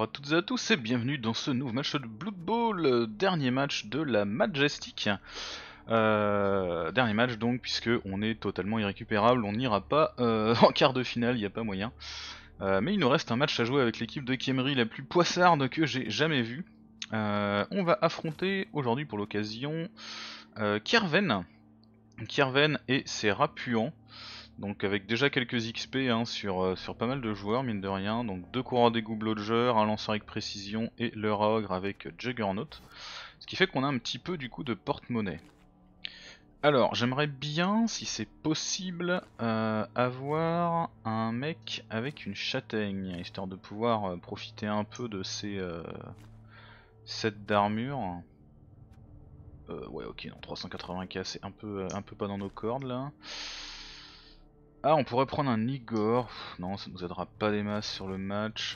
Bonjour à toutes et à tous et bienvenue dans ce nouveau match de Blood Bowl, dernier match de la Majestic. Dernier match donc puisque on est totalement irrécupérable, on n'ira pas en quart de finale, il n'y a pas moyen. Mais il nous reste un match à jouer avec l'équipe de Khemri la plus poissarde que j'ai jamais vue. On va affronter aujourd'hui pour l'occasion Kerven et ses rats puants. Donc avec déjà quelques XP hein, sur pas mal de joueurs mine de rien, donc 2 coureurs d'égout Blodger, un lanceur avec précision et le ogre avec Juggernaut. Ce qui fait qu'on a un petit peu du coup de porte-monnaie. Alors j'aimerais bien, si c'est possible, avoir un mec avec une châtaigne, histoire de pouvoir profiter un peu de ces sets d'armure. Ouais ok, non 380k c'est un peu pas dans nos cordes là. Ah, on pourrait prendre un Igor. Non, ça nous aidera pas des masses sur le match.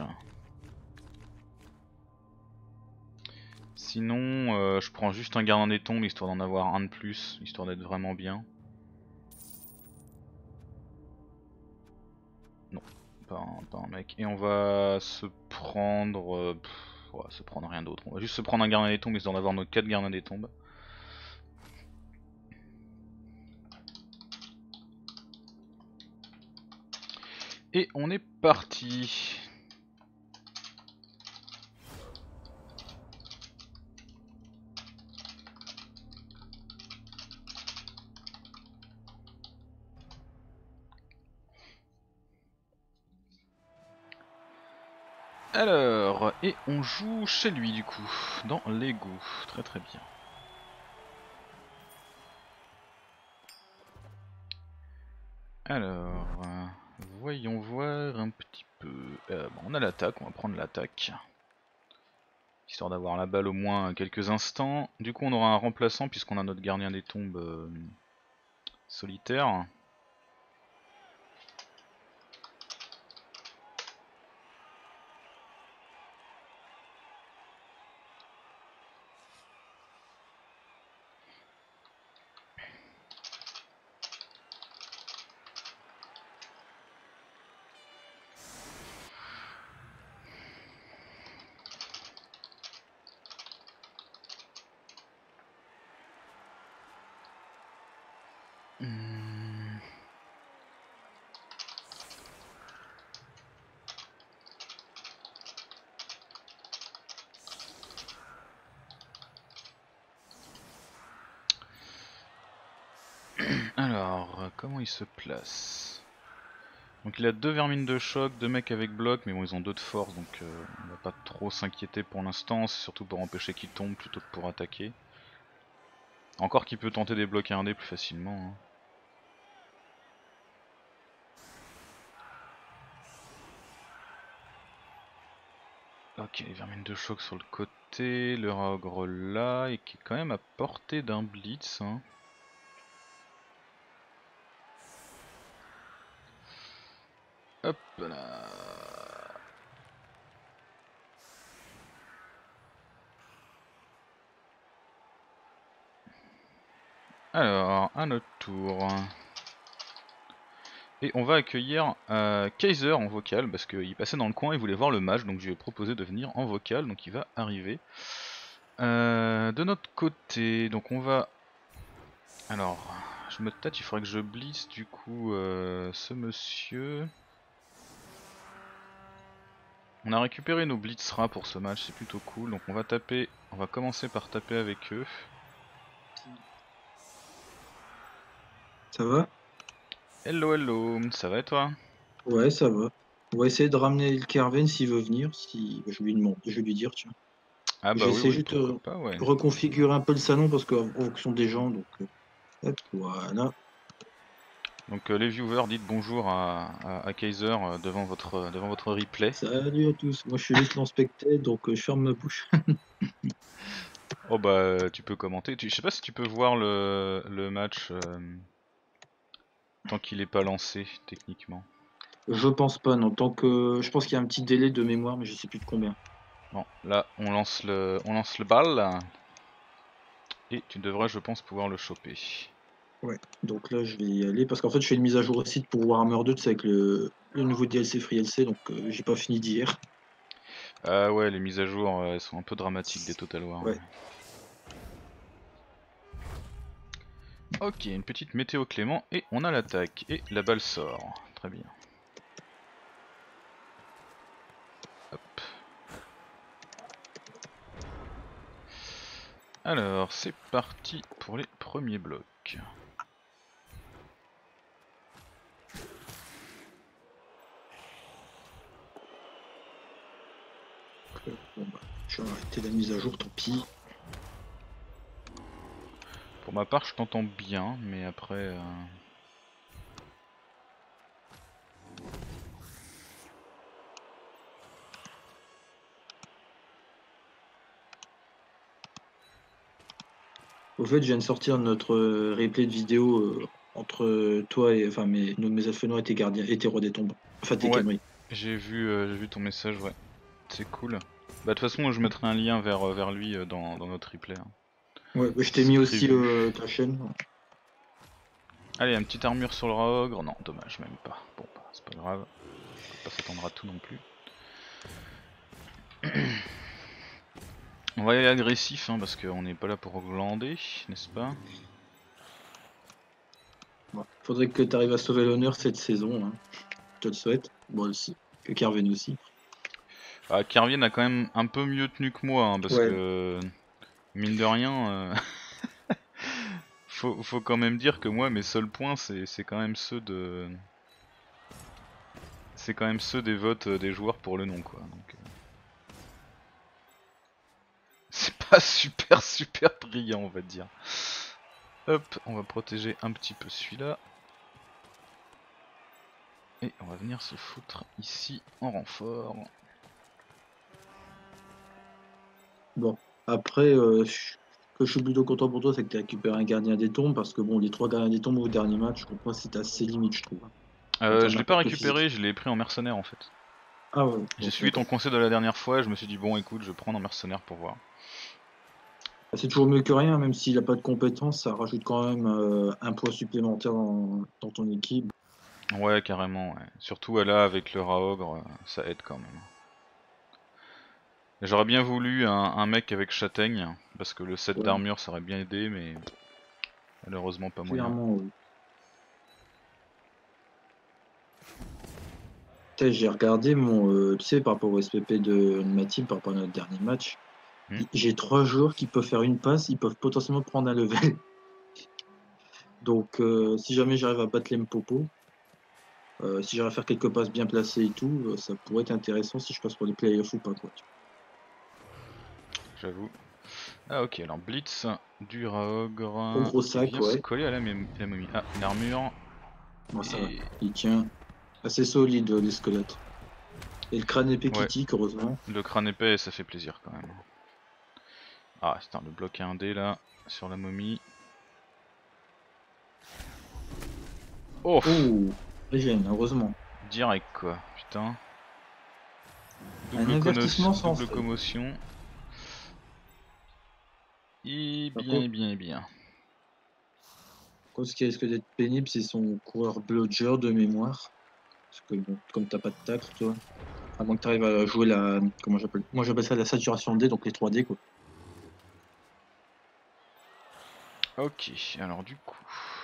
Sinon, je prends juste un gardien des tombes histoire d'en avoir un de plus, histoire d'être vraiment bien. Non, pas un mec. Et on va se prendre... on va se prendre rien d'autre. On va juste se prendre un gardien des tombes histoire d'avoir nos 4 gardiens des tombes. Et on est parti. Alors, et on joue chez lui du coup, dans l'égout. Très très bien. Alors, voyons voir un petit peu. Bon, on a l'attaque, on va prendre l'attaque. Histoire d'avoir la balle au moins quelques instants. Du coup on aura un remplaçant puisqu'on a notre gardien des tombes solitaire. Alors, comment il se place? Donc il a 2 vermines de choc, 2 mecs avec bloc, mais bon ils ont 2 de force donc on va pas trop s'inquiéter pour l'instant, c'est surtout pour empêcher qu'ils tombent plutôt que pour attaquer. Encore qu'il peut tenter des blocs 1D plus facilement. Hein. Ok, les vermines de choc sur le côté, le ogre là, et qui est quand même à portée d'un blitz. Hein. Hop là. Alors, à notre tour. Et on va accueillir Kaiser en vocal, parce qu'il passait dans le coin, il voulait voir le match, donc je lui ai proposé de venir en vocal, donc il va arriver. De notre côté, donc on va... Alors, je me tâte, il faudrait que je blitz du coup ce monsieur. On a récupéré nos blitzras pour ce match, c'est plutôt cool, donc on va commencer par taper avec eux. Ça va? Hello hello, ça va et toi? Ouais, ça va. On va essayer de ramener le Kerven s'il veut venir, si je lui demande, je vais lui dire tiens. Ah bah oui J'essaie oui, juste pourquoi de pas ouais. reconfigurer un peu le salon parce qu'en fonction des gens, donc hop, voilà. Donc les viewers, dites bonjour à Kaiser devant votre replay. Salut à tous, moi je suis juste l'inspecteur, donc je ferme ma bouche. Oh bah tu peux commenter, je sais pas si tu peux voir le match tant qu'il est pas lancé techniquement. Je pense pas, non, tant que je pense qu'il y a un petit délai de mémoire, mais je sais plus de combien. Bon là on lance le bal et tu devrais je pense pouvoir le choper. Ouais, donc là je vais y aller parce qu'en fait je fais une mise à jour aussi pour Warhammer 2, c'est avec le nouveau DLC Free LC, donc j'ai pas fini d'hier. Ah ouais, les mises à jour, elles sont un peu dramatiques des Total War. Ouais. Ok, une petite météo Clément et on a l'attaque. Et la balle sort. Très bien. Hop. Alors, c'est parti pour les premiers blocs. Bon bah, je vais arrêter la mise à jour, tant pis. Pour ma part, je t'entends bien, mais après... Au fait, je viens de sortir notre replay de vidéo entre toi et enfin mes Alphenois et tes gardiens et tes rois des tombes. Enfin tes Ouais, Khemri. j'ai vu ton message, ouais. C'est cool. Bah de toute façon, je mettrai un lien vers lui dans notre replay. Hein. Ouais, je t'ai C'est mis aussi prévu. ta chaîne. Allez, une petite armure sur le Raogre. Non, dommage, même pas. Bon, bah, c'est pas grave. On peut pas s'attendre à tout non plus. On va y aller agressif, hein, parce qu'on n'est pas là pour glander, n'est-ce pas? Ouais. Faudrait que tu arrives à sauver l'honneur cette saison. Hein. Je te le souhaite. Moi aussi. Que Kerven aussi. Ah, Kervin a quand même un peu mieux tenu que moi, hein, parce Ouais. que mine de rien, faut quand même dire que moi mes seuls points c'est quand même ceux de, c'est quand même ceux des votes des joueurs pour le nom quoi. Donc c'est pas super brillant on va dire. Hop, on va protéger un petit peu celui-là. Et on va venir se foutre ici en renfort. Bon. Après, que je suis plutôt content pour toi, c'est que tu as récupéré un gardien des tombes, parce que bon, les trois gardiens des tombes au dernier match, pour moi, c'était assez limite, je trouve. En termes Je l'ai pas d'impact récupéré, physique. je l'ai pris en mercenaire en fait. Ah ouais, J'ai bon, suivi ton d'accord. conseil de la dernière fois et je me suis dit bon écoute je vais prendre en mercenaire pour voir. C'est toujours mieux que rien, même s'il n'a pas de compétences, ça rajoute quand même un poids supplémentaire dans ton équipe. Ouais carrément ouais. Surtout là avec le Raogre, ça aide quand même. J'aurais bien voulu un mec avec châtaigne, parce que le set Ouais, d'armure ça aurait bien aidé, mais malheureusement pas moyen. clairement, oui. Putain, j'ai regardé tu sais, par rapport au SPP de ma team, par rapport à notre dernier match. Hmm. J'ai trois joueurs qui peuvent faire une passe, ils peuvent potentiellement prendre un level. Donc, si jamais j'arrive à battre les Mpopo, si j'arrive à faire quelques passes bien placées et tout, ça pourrait être intéressant si je passe pour les playoffs ou pas, quoi. J'avoue. Ah ok, alors Blitz du Au Raogre gros qui sac, vient se ouais. coller à la momie. Ah, une armure. Bon, ça va. Et... Il tient assez solide, les squelettes. Et le crâne épais qui Ouais, tique, heureusement. le crâne épais ça fait plaisir quand même. Ah, putain, le bloc à un dé là, sur la momie. Oh, Oh, régène, heureusement. direct quoi, putain. Un avertissement Double sensé. commotion. Et Par bien, contre, et bien, et bien. ce qui risque d'être pénible, c'est son coureur blodger de mémoire. Parce que bon, comme t'as pas de tacle, toi, à moins que tu arrives à jouer la. Comment j'appelle? Moi j'appelle ça la saturation D, donc les 3D, quoi. Ok, alors du coup...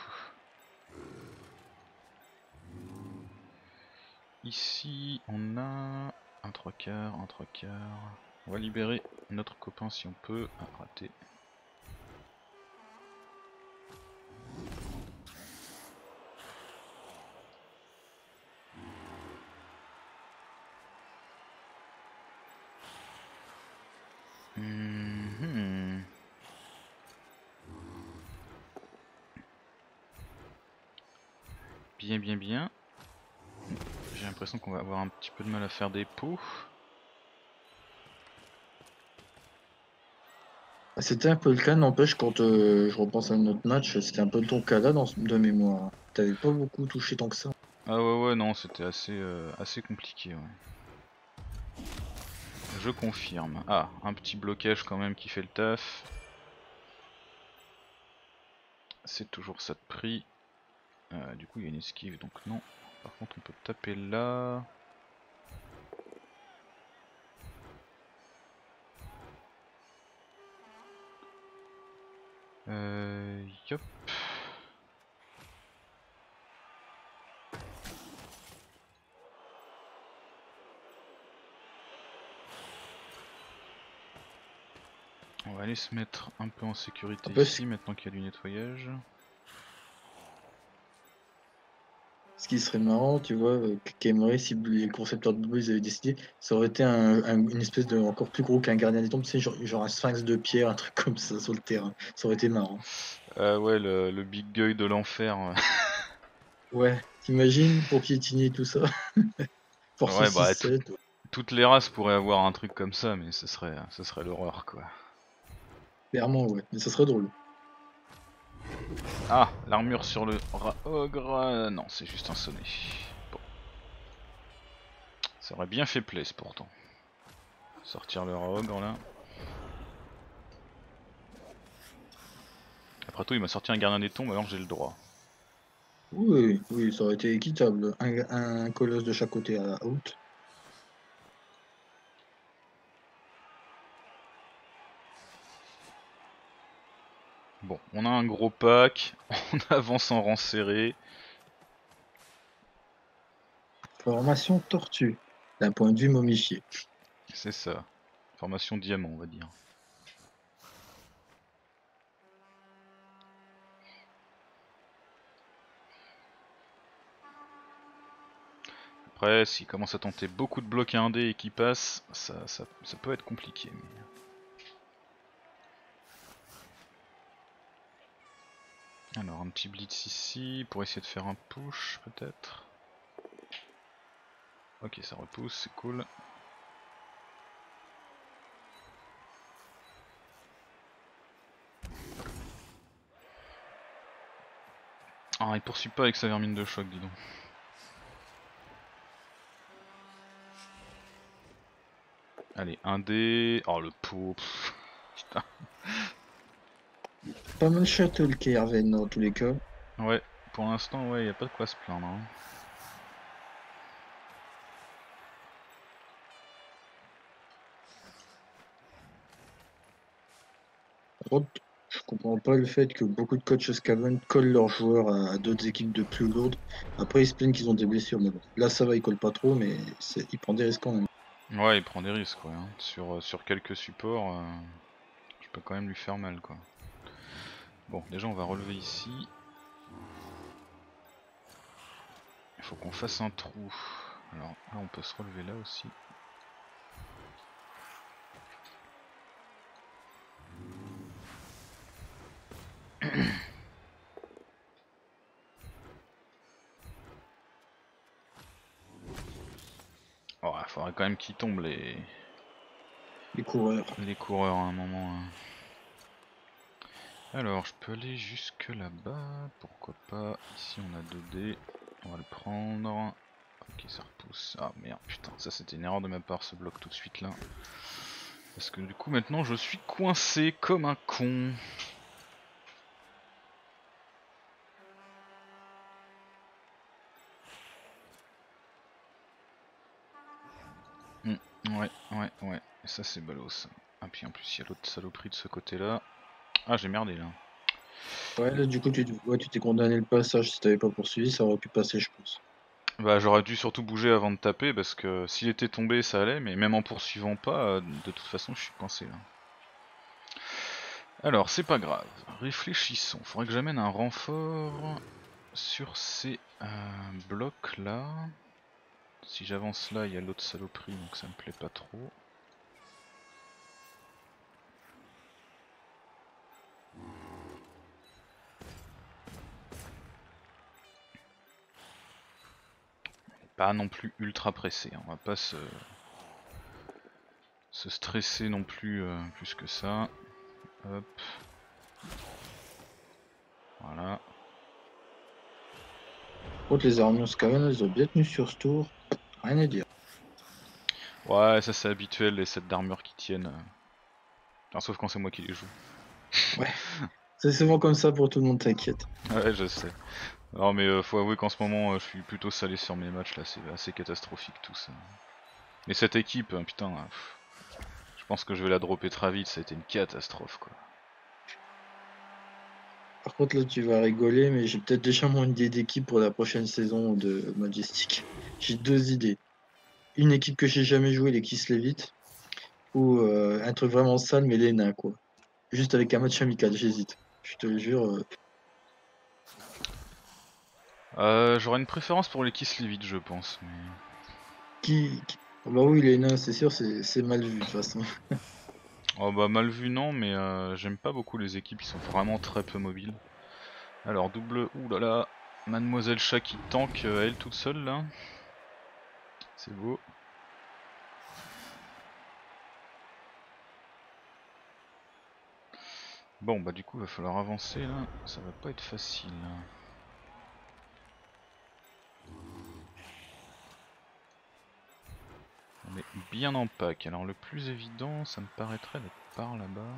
Ici, on a un 3/4, un 3/4. On va libérer notre copain si on peut. Ah, raté. Mhm. Bien, bien, bien. J'ai l'impression qu'on va avoir un petit peu de mal à faire des pots. C'était un peu le cas, n'empêche, quand je repense à notre match, c'était un peu ton cas là de mémoire. T'avais pas beaucoup touché tant que ça. Ah ouais, ouais, non, c'était assez compliqué, ouais. Je confirme. Ah, un petit blocage quand même qui fait le taf. C'est toujours ça de prix. Du coup, il y a une esquive, donc non. Par contre, on peut taper là. Yop. On va aller se mettre un peu en sécurité ici maintenant qu'il y a du nettoyage. Ce qui serait marrant, tu vois, qu'Emery, si les concepteurs de Blues avaient décidé, ça aurait été une espèce de encore plus gros qu'un gardien des tombes, tu sais, genre un sphinx de pierre, un truc comme ça sur le terrain. Ça aurait été marrant. Ouais, le big guy de l'enfer. Ouais, t'imagines pour piétiner tout ça? Force Ouais, bah 6-7. toutes les races pourraient avoir un truc comme ça, mais ce serait l'horreur quoi. Clairement, ouais, mais ça serait drôle. Ah, l'armure sur le ogre. Non, c'est juste un sonnet. Bon. Ça aurait bien fait plaisir pourtant. Sortir le ogre là. Après tout, il m'a sorti un gardien des tombes alors j'ai le droit. Oui, oui, ça aurait été équitable. Un colosse de chaque côté à la out. Bon, on a un gros pack, on avance en rang serré. Formation tortue, d'un point de vue momifié. C'est ça. Formation diamant, on va dire. Après, s'il commence à tenter beaucoup de blocs à 1D et qu'il passe, ça peut être compliqué. Alors, un petit blitz ici pour essayer de faire un push, peut-être. Ok, ça repousse, c'est cool. Ah, il poursuit pas avec sa vermine de choc, dis donc. Allez, 1D. Oh, le pot. Putain. Pas mal shuttle Kerven dans tous les cas. Ouais, pour l'instant, ouais, y a pas de quoi se plaindre. Hein. Par contre, je comprends pas le fait que beaucoup de coachs Skaven collent leurs joueurs à d'autres équipes de plus lourdes. Après, ils se plaignent qu'ils ont des blessures. Mais bon, là, ça va, ils collent pas trop, mais ils prennent des risques quand même. Ouais, il prend des risques, ouais. Hein. Sur quelques supports, je peux quand même lui faire mal, quoi. Bon, déjà, on va relever ici. Il faut qu'on fasse un trou. Alors là, on peut se relever là aussi. Oh, il faudrait quand même qu'ils tombent Les coureurs. les coureurs à un moment. Hein. Alors, je peux aller jusque là-bas, pourquoi pas. Ici, on a 2D, on va le prendre. Ok, ça repousse. Ah merde, putain, ça c'était une erreur de ma part, ce bloc tout de suite là. Parce que du coup, maintenant, je suis coincé comme un con. Ouais, ça c'est balos. Ah, puis en plus, il y a l'autre saloperie de ce côté-là. Ah, j'ai merdé là. Ouais, là, du coup, tu t'es condamné le passage. Si t'avais pas poursuivi, ça aurait pu passer, je pense. Bah, j'aurais dû surtout bouger avant de taper parce que s'il était tombé, ça allait, mais même en poursuivant pas, de toute façon, je suis coincé là. Alors, c'est pas grave, réfléchissons. Faudrait que j'amène un renfort sur ces blocs là. Si j'avance là, il y a l'autre saloperie, donc ça me plaît pas trop. Pas non plus ultra pressé, hein. On va pas se stresser non plus plus que ça. Hop. Voilà. Par contre, les armures Skaven, elles ont bien tenu sur ce tour. Rien à dire. Ouais, ça c'est habituel, les sets d'armure qui tiennent. Enfin, sauf quand c'est moi qui les joue. Ouais. C'est souvent comme ça pour tout le monde, t'inquiète. Ouais, je sais. Non mais faut avouer qu'en ce moment je suis plutôt salé sur mes matchs là, c'est assez catastrophique tout ça. Mais cette équipe, putain, je pense que je vais la dropper très vite, ça a été une catastrophe quoi. Par contre, là, tu vas rigoler, mais j'ai peut-être déjà mon idée d'équipe pour la prochaine saison de Majestic. J'ai deux idées. Une équipe que j'ai jamais joué, les Kiss Levitt, ou un truc vraiment sale, mais les nains, quoi. Juste avec un match amical, j'hésite. Je te le jure. J'aurais une préférence pour les Kislevic, je pense. Mais... Ah bah oui, les nains, c'est sûr, c'est mal vu, de toute façon. Oh bah mal vu non, mais j'aime pas beaucoup les équipes qui sont vraiment très peu mobiles. Alors double... Ouh là là, Mademoiselle Chat qui tank elle toute seule là. C'est beau. Bon bah du coup va falloir avancer là, ça va pas être facile. On est bien en pack, alors le plus évident ça me paraîtrait d'être par là-bas.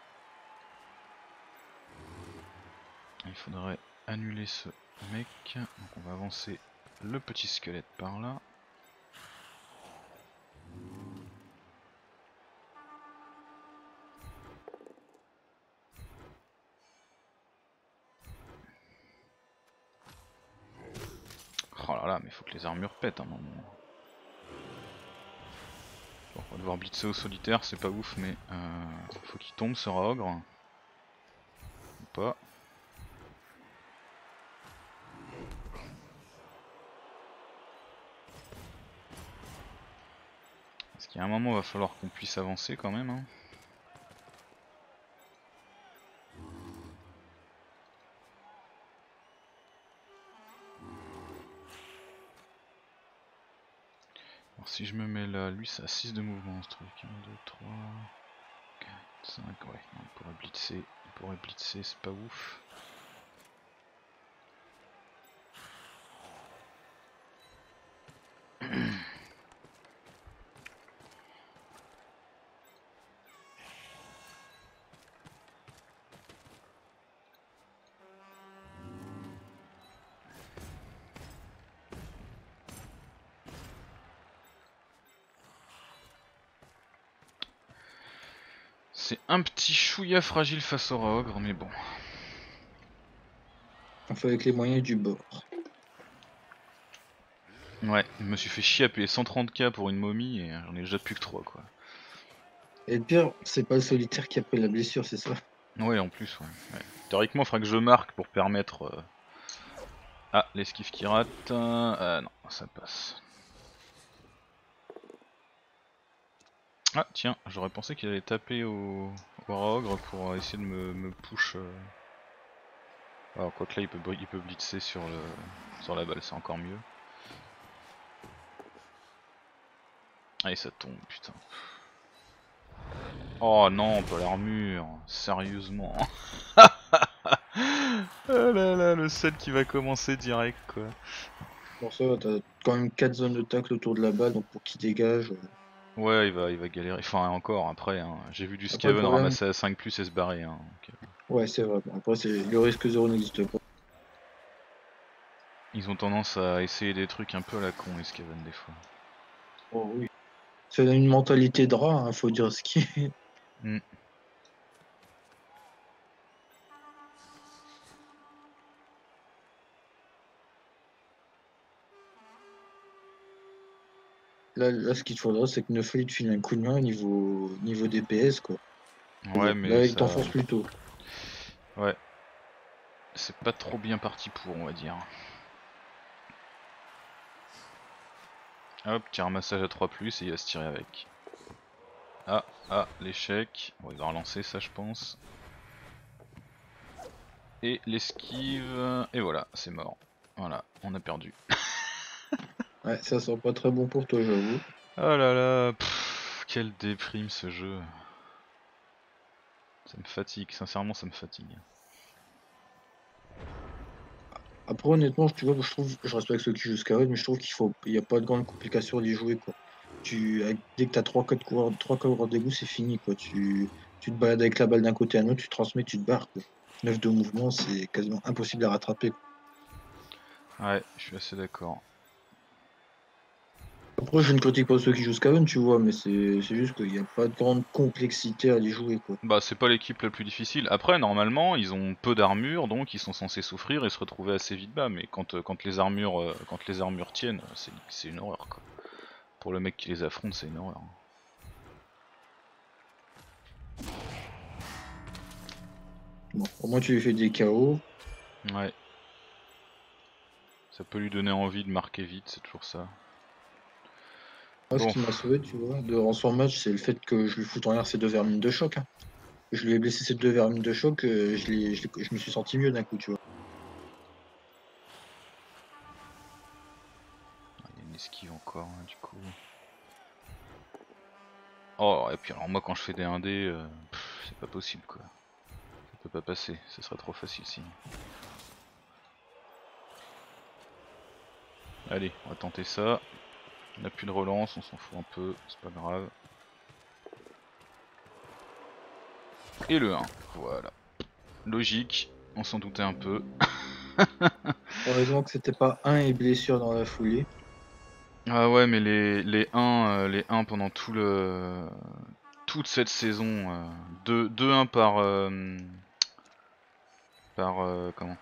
Il faudrait annuler ce mec, donc on va avancer le petit squelette par là. Oh là là, mais faut que les armures pètent à un moment. Bon, on va devoir blitzer au solitaire, c'est pas ouf, mais faut qu'il tombe ce ogre. Ou pas. Parce qu'il y a un moment, il va falloir qu'on puisse avancer quand même. Hein. Alors si je me mets là, lui ça a 6 de mouvement ce truc. 1, 2, 3, 4, 5, ouais, non, il pourrait blitzer, c'est pas ouf. C'est un petit chouïa fragile face au ogre, mais bon. On fait avec les moyens du bord. Ouais, je me suis fait chier à payer 130k pour une momie et j'en ai déjà plus que 3 quoi. Et le pire, c'est pas le solitaire qui a pris la blessure, c'est ça. Ouais, en plus, ouais. Théoriquement, il faudrait que je marque pour permettre... Ah, l'esquive qui rate. Non, ça passe. Ah, tiens, j'aurais pensé qu'il allait taper au ogre pour essayer de me push. Alors, quoique là, il peut blitzer sur la balle, c'est encore mieux. Allez, ça tombe, putain. Oh non, pas l'armure, sérieusement. Ah là là, le sel qui va commencer direct, quoi. Pour ça, t'as quand même 4 zones de tacle autour de la balle, donc pour qu'il dégage. Ouais, il va galérer. Enfin, encore après, hein. J'ai vu du Après, le Skaven problème, ramasser à 5 plus et se barrer. Hein, donc, ouais, c'est vrai. Bon, après, le risque zéro n'existe pas. ils ont tendance à essayer des trucs un peu à la con, les Skaven, des fois. Oh oui. C'est une mentalité de rat, hein, faut dire ce qui est. Hmm. Là, ce qu'il te faudra, c'est que Neufeli te file un coup de main au niveau DPS, quoi. Et Ouais, bon, mais là, il ça... t'enfonce plus tôt. Ouais, c'est pas trop bien parti pour, on va dire. Hop, petit ramassage à 3+, et il va se tirer avec. L'échec. On va relancer ça, je pense. Et l'esquive... Et voilà, c'est mort. Voilà, on a perdu. Ouais, ça sent pas très bon pour toi, j'avoue. Oh là là, quelle déprime ce jeu. Ça me fatigue, sincèrement ça me fatigue. Après, honnêtement, tu vois, je respecte ceux qui jouent Skyrim, mais je trouve il y a pas de grande complication à y jouer, quoi. Dès que t'as 3 coureurs d'égout, c'est fini, quoi. Tu te balades avec la balle d'un côté à l'autre, tu transmets, tu te barres, quoi. 9 de mouvement, c'est quasiment impossible à rattraper, quoi. Ouais, je suis assez d'accord. Après, je ne critique pas ceux qui jouent Skaven, tu vois, mais c'est juste qu'il n'y a pas de grande complexité à les jouer, quoi. Bah c'est pas l'équipe la plus difficile. Après normalement ils ont peu d'armure donc ils sont censés souffrir et se retrouver assez vite bas, mais quand les armures tiennent, c'est une horreur quoi. Pour le mec qui les affronte c'est une horreur. Bon, au moins tu lui fais des KO. Ouais. Ça peut lui donner envie de marquer vite, c'est toujours ça. Moi, ce Bon, qui m'a sauvé, tu vois, durant son match, c'est le fait que je lui foute en l'air ces 2 vermines de choc, hein. Je lui ai blessé ces 2 vermines de choc, je me suis senti mieux d'un coup, tu vois. il y a une esquive encore du coup. Oh et puis alors moi quand je fais des 1D, c'est pas possible quoi. Ça peut pas passer, ce serait trop facile sinon. Allez, on va tenter ça. On n'a plus de relance, on s'en fout un peu, c'est pas grave. Et le 1, voilà. Logique, on s'en doutait un peu. Heureusement que c'était pas 1 et blessure dans la foulée. Ah ouais mais les 1 pendant toute cette saison, 2-1 comment?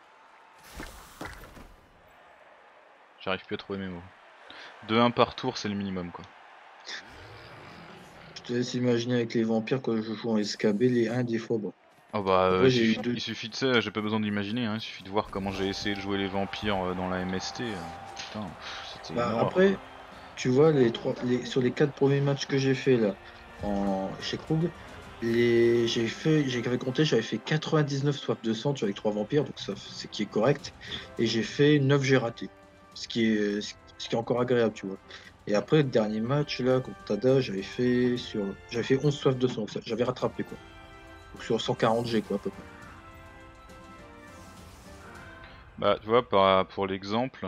J'arrive plus à trouver mes mots. 2-1 par tour c'est le minimum quoi. Je te laisse imaginer avec les vampires quand je joue en SKB, les 1 des fois, bon. Oh bah Après, j'ai eu 2. il suffit de ça, j'ai pas besoin d'imaginer, hein, il suffit de voir comment j'ai essayé de jouer les vampires dans la MST. Putain, c'était une Bah, horreur quoi. après, tu vois, sur les 4 premiers matchs que j'ai fait là, chez Krug, j'avais compté, j'avais fait 99 soif de sang, tu vois, avec 3 vampires, donc ça, c'est qui est correct. Et j'ai fait 9 j'ai raté. Ce qui est encore agréable, tu vois. Et après, le dernier match là, contre Tada, j'avais fait 11 soif de sang, donc j'avais rattrapé quoi. Donc sur 140 G quoi, à peu près. Bah tu vois, pour l'exemple,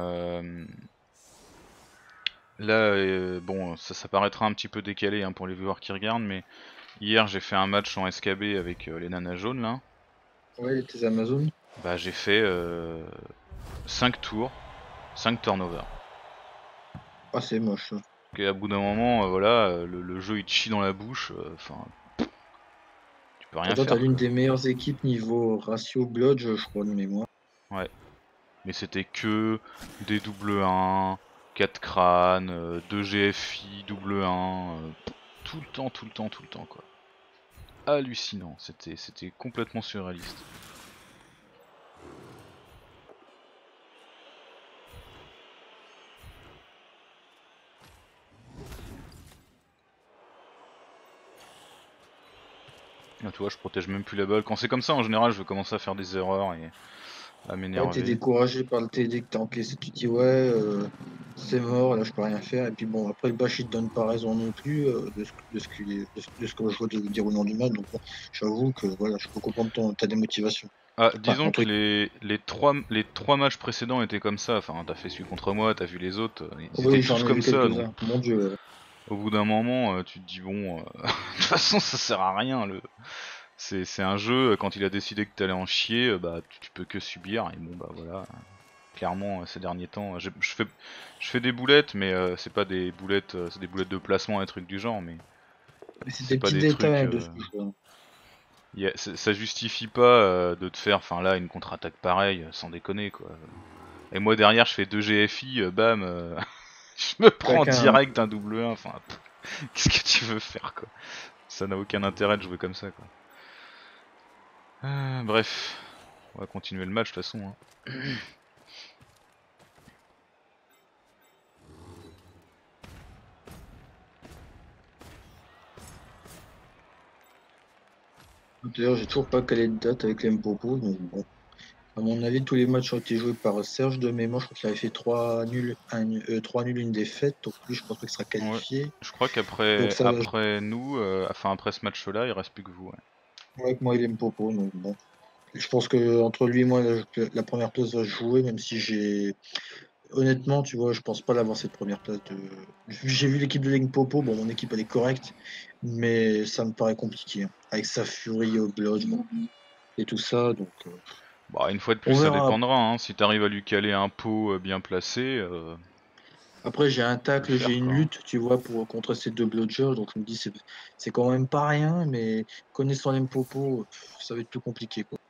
là, bon, ça paraîtra un petit peu décalé pour les viewers qui regardent, mais hier j'ai fait un match en SKB avec les nanas jaunes là. Ouais, tes Amazones. Bah j'ai fait 5 tours, 5 turnovers. Ah, c'est moche ça. Et à bout d'un moment, voilà, le jeu il te chie dans la bouche, enfin, tu peux rien Pourtant, t'as faire l'une quoi. des meilleures équipes niveau ratio Blood, je crois, de mémoire. Ouais. Mais c'était que des double 1, 4 crânes, 2 GFI, double 1, tout le temps, tout le temps, tout le temps quoi. Hallucinant, c'était complètement surréaliste. Ah, tu vois, je protège même plus la balle. Quand c'est comme ça, en général, je vais commencer à faire des erreurs et à Ouais, t'es m'énerver. découragé par le TD que t'as encaissé, tu te dis ouais, c'est mort, là je peux rien faire. Et puis bon, après le Bash il te donne pas raison non plus de ce que je vois de déroulement du match. Donc bon, j'avoue que voilà, je peux comprendre ta démotivation. Ah, Enfin, disons entre que les trois matchs précédents étaient comme ça. Enfin, t'as fait celui contre moi, t'as vu les autres, ils étaient oui, tous j'en ai comme vu ça. Donc, quelques-uns. Mon Dieu, ouais. au bout d'un moment, tu te dis bon, de toute façon, ça sert à rien. C'est un jeu. Quand il a décidé que t'allais en chier, bah, tu peux que subir. Et bon, bah voilà. Clairement, ces derniers temps, je fais des boulettes, mais c'est pas des boulettes, c'est des boulettes de placement, et trucs du genre, mais Mais c'est c'est des pas petits des détails trucs. hein, de ce jeu. Ça justifie pas de te faire, enfin là, une contre-attaque pareille, sans déconner quoi. Et moi derrière, je fais 2 GFI, bam, je me prends Chacun, direct un double 1. Enfin, qu'est-ce que tu veux faire quoi? Ça n'a aucun intérêt de jouer comme ça quoi. Bref, on va continuer le match de toute façon. d'ailleurs, j'ai toujours pas calé de date avec l'Mpopo, donc bon. À mon avis, tous les matchs ont été joués par Serge de mémoire. Je crois qu'il avait fait 3 nuls, 3 nuls, une défaite. Donc lui, je pense pas qu'il sera Ouais. qualifié. Je crois Donc qu'après ça va après nous, enfin après ce match-là, il reste plus que vous. Ouais. jouer avec moi, il aime Popo. Donc bon. Je pense que entre lui et moi, la première place va se jouer, même si j'ai. Honnêtement, tu vois, je pense pas l'avoir cette première place de. J'ai vu l'équipe de Popo. Bon, mon équipe elle est correcte, mais ça me paraît compliqué, hein. Avec sa furie au blood bon, et tout ça. Donc Bah une fois de plus, on ça verra. dépendra. Hein. Si t'arrives à lui caler un pot bien placé, Après, j'ai un Tu peux le tacle, j'ai faire une quoi. Hein. lutte, tu vois, pour contre ces deux bludgers. Donc je me dis, c'est quand même pas rien, mais connaissant l'Mpopo, ça va être plus compliqué, quoi.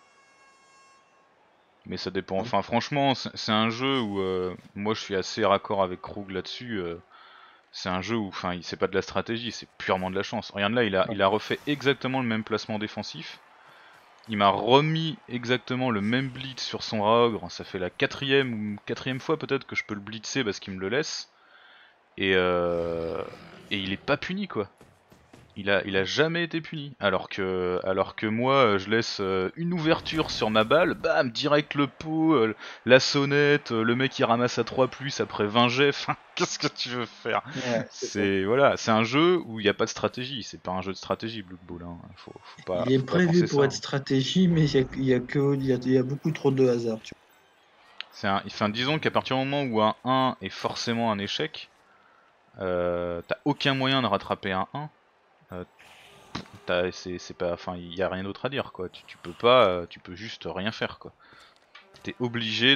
Mais ça dépend. Ouais. Enfin, franchement, c'est un jeu où moi je suis assez raccord avec Krug là-dessus. C'est un jeu où, enfin, c'est pas de la stratégie, c'est purement de la chance. Regarde là, il a refait exactement le même placement défensif. Il m'a remis exactement le même blitz sur son Raogre. Ça fait la quatrième fois peut-être que je peux le blitzer parce qu'il me le laisse. Et, euh, et il est pas puni quoi. Il a jamais été puni. Alors que moi, je laisse une ouverture sur ma balle, bam, direct le pot, la sonnette, le mec qui ramasse à 3 plus après 20 jets. Enfin, qu'est-ce que tu veux faire? Ouais, c'est ça. C'est un jeu où il n'y a pas de stratégie. C'est pas un jeu de stratégie, Blood Bowl. Hein. Il est Faut pas prévu penser ça. pour être Hein. stratégie, mais il y a beaucoup trop de hasard, tu Enfin, disons qu'à partir du moment où un 1 est forcément un échec, t'as aucun moyen de rattraper un 1. Euh, c'est pas, enfin, il y a rien d'autre à dire quoi. Tu peux pas, tu peux juste rien faire quoi. T'es obligé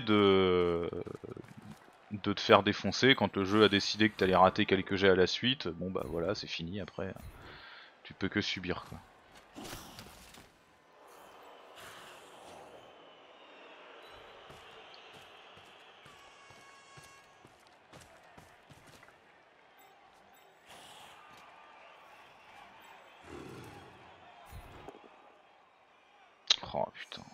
de te faire défoncer quand le jeu a décidé que t'allais rater quelques jets à la suite. Bon bah voilà, c'est fini après. Tu peux que subir quoi. Oh putain.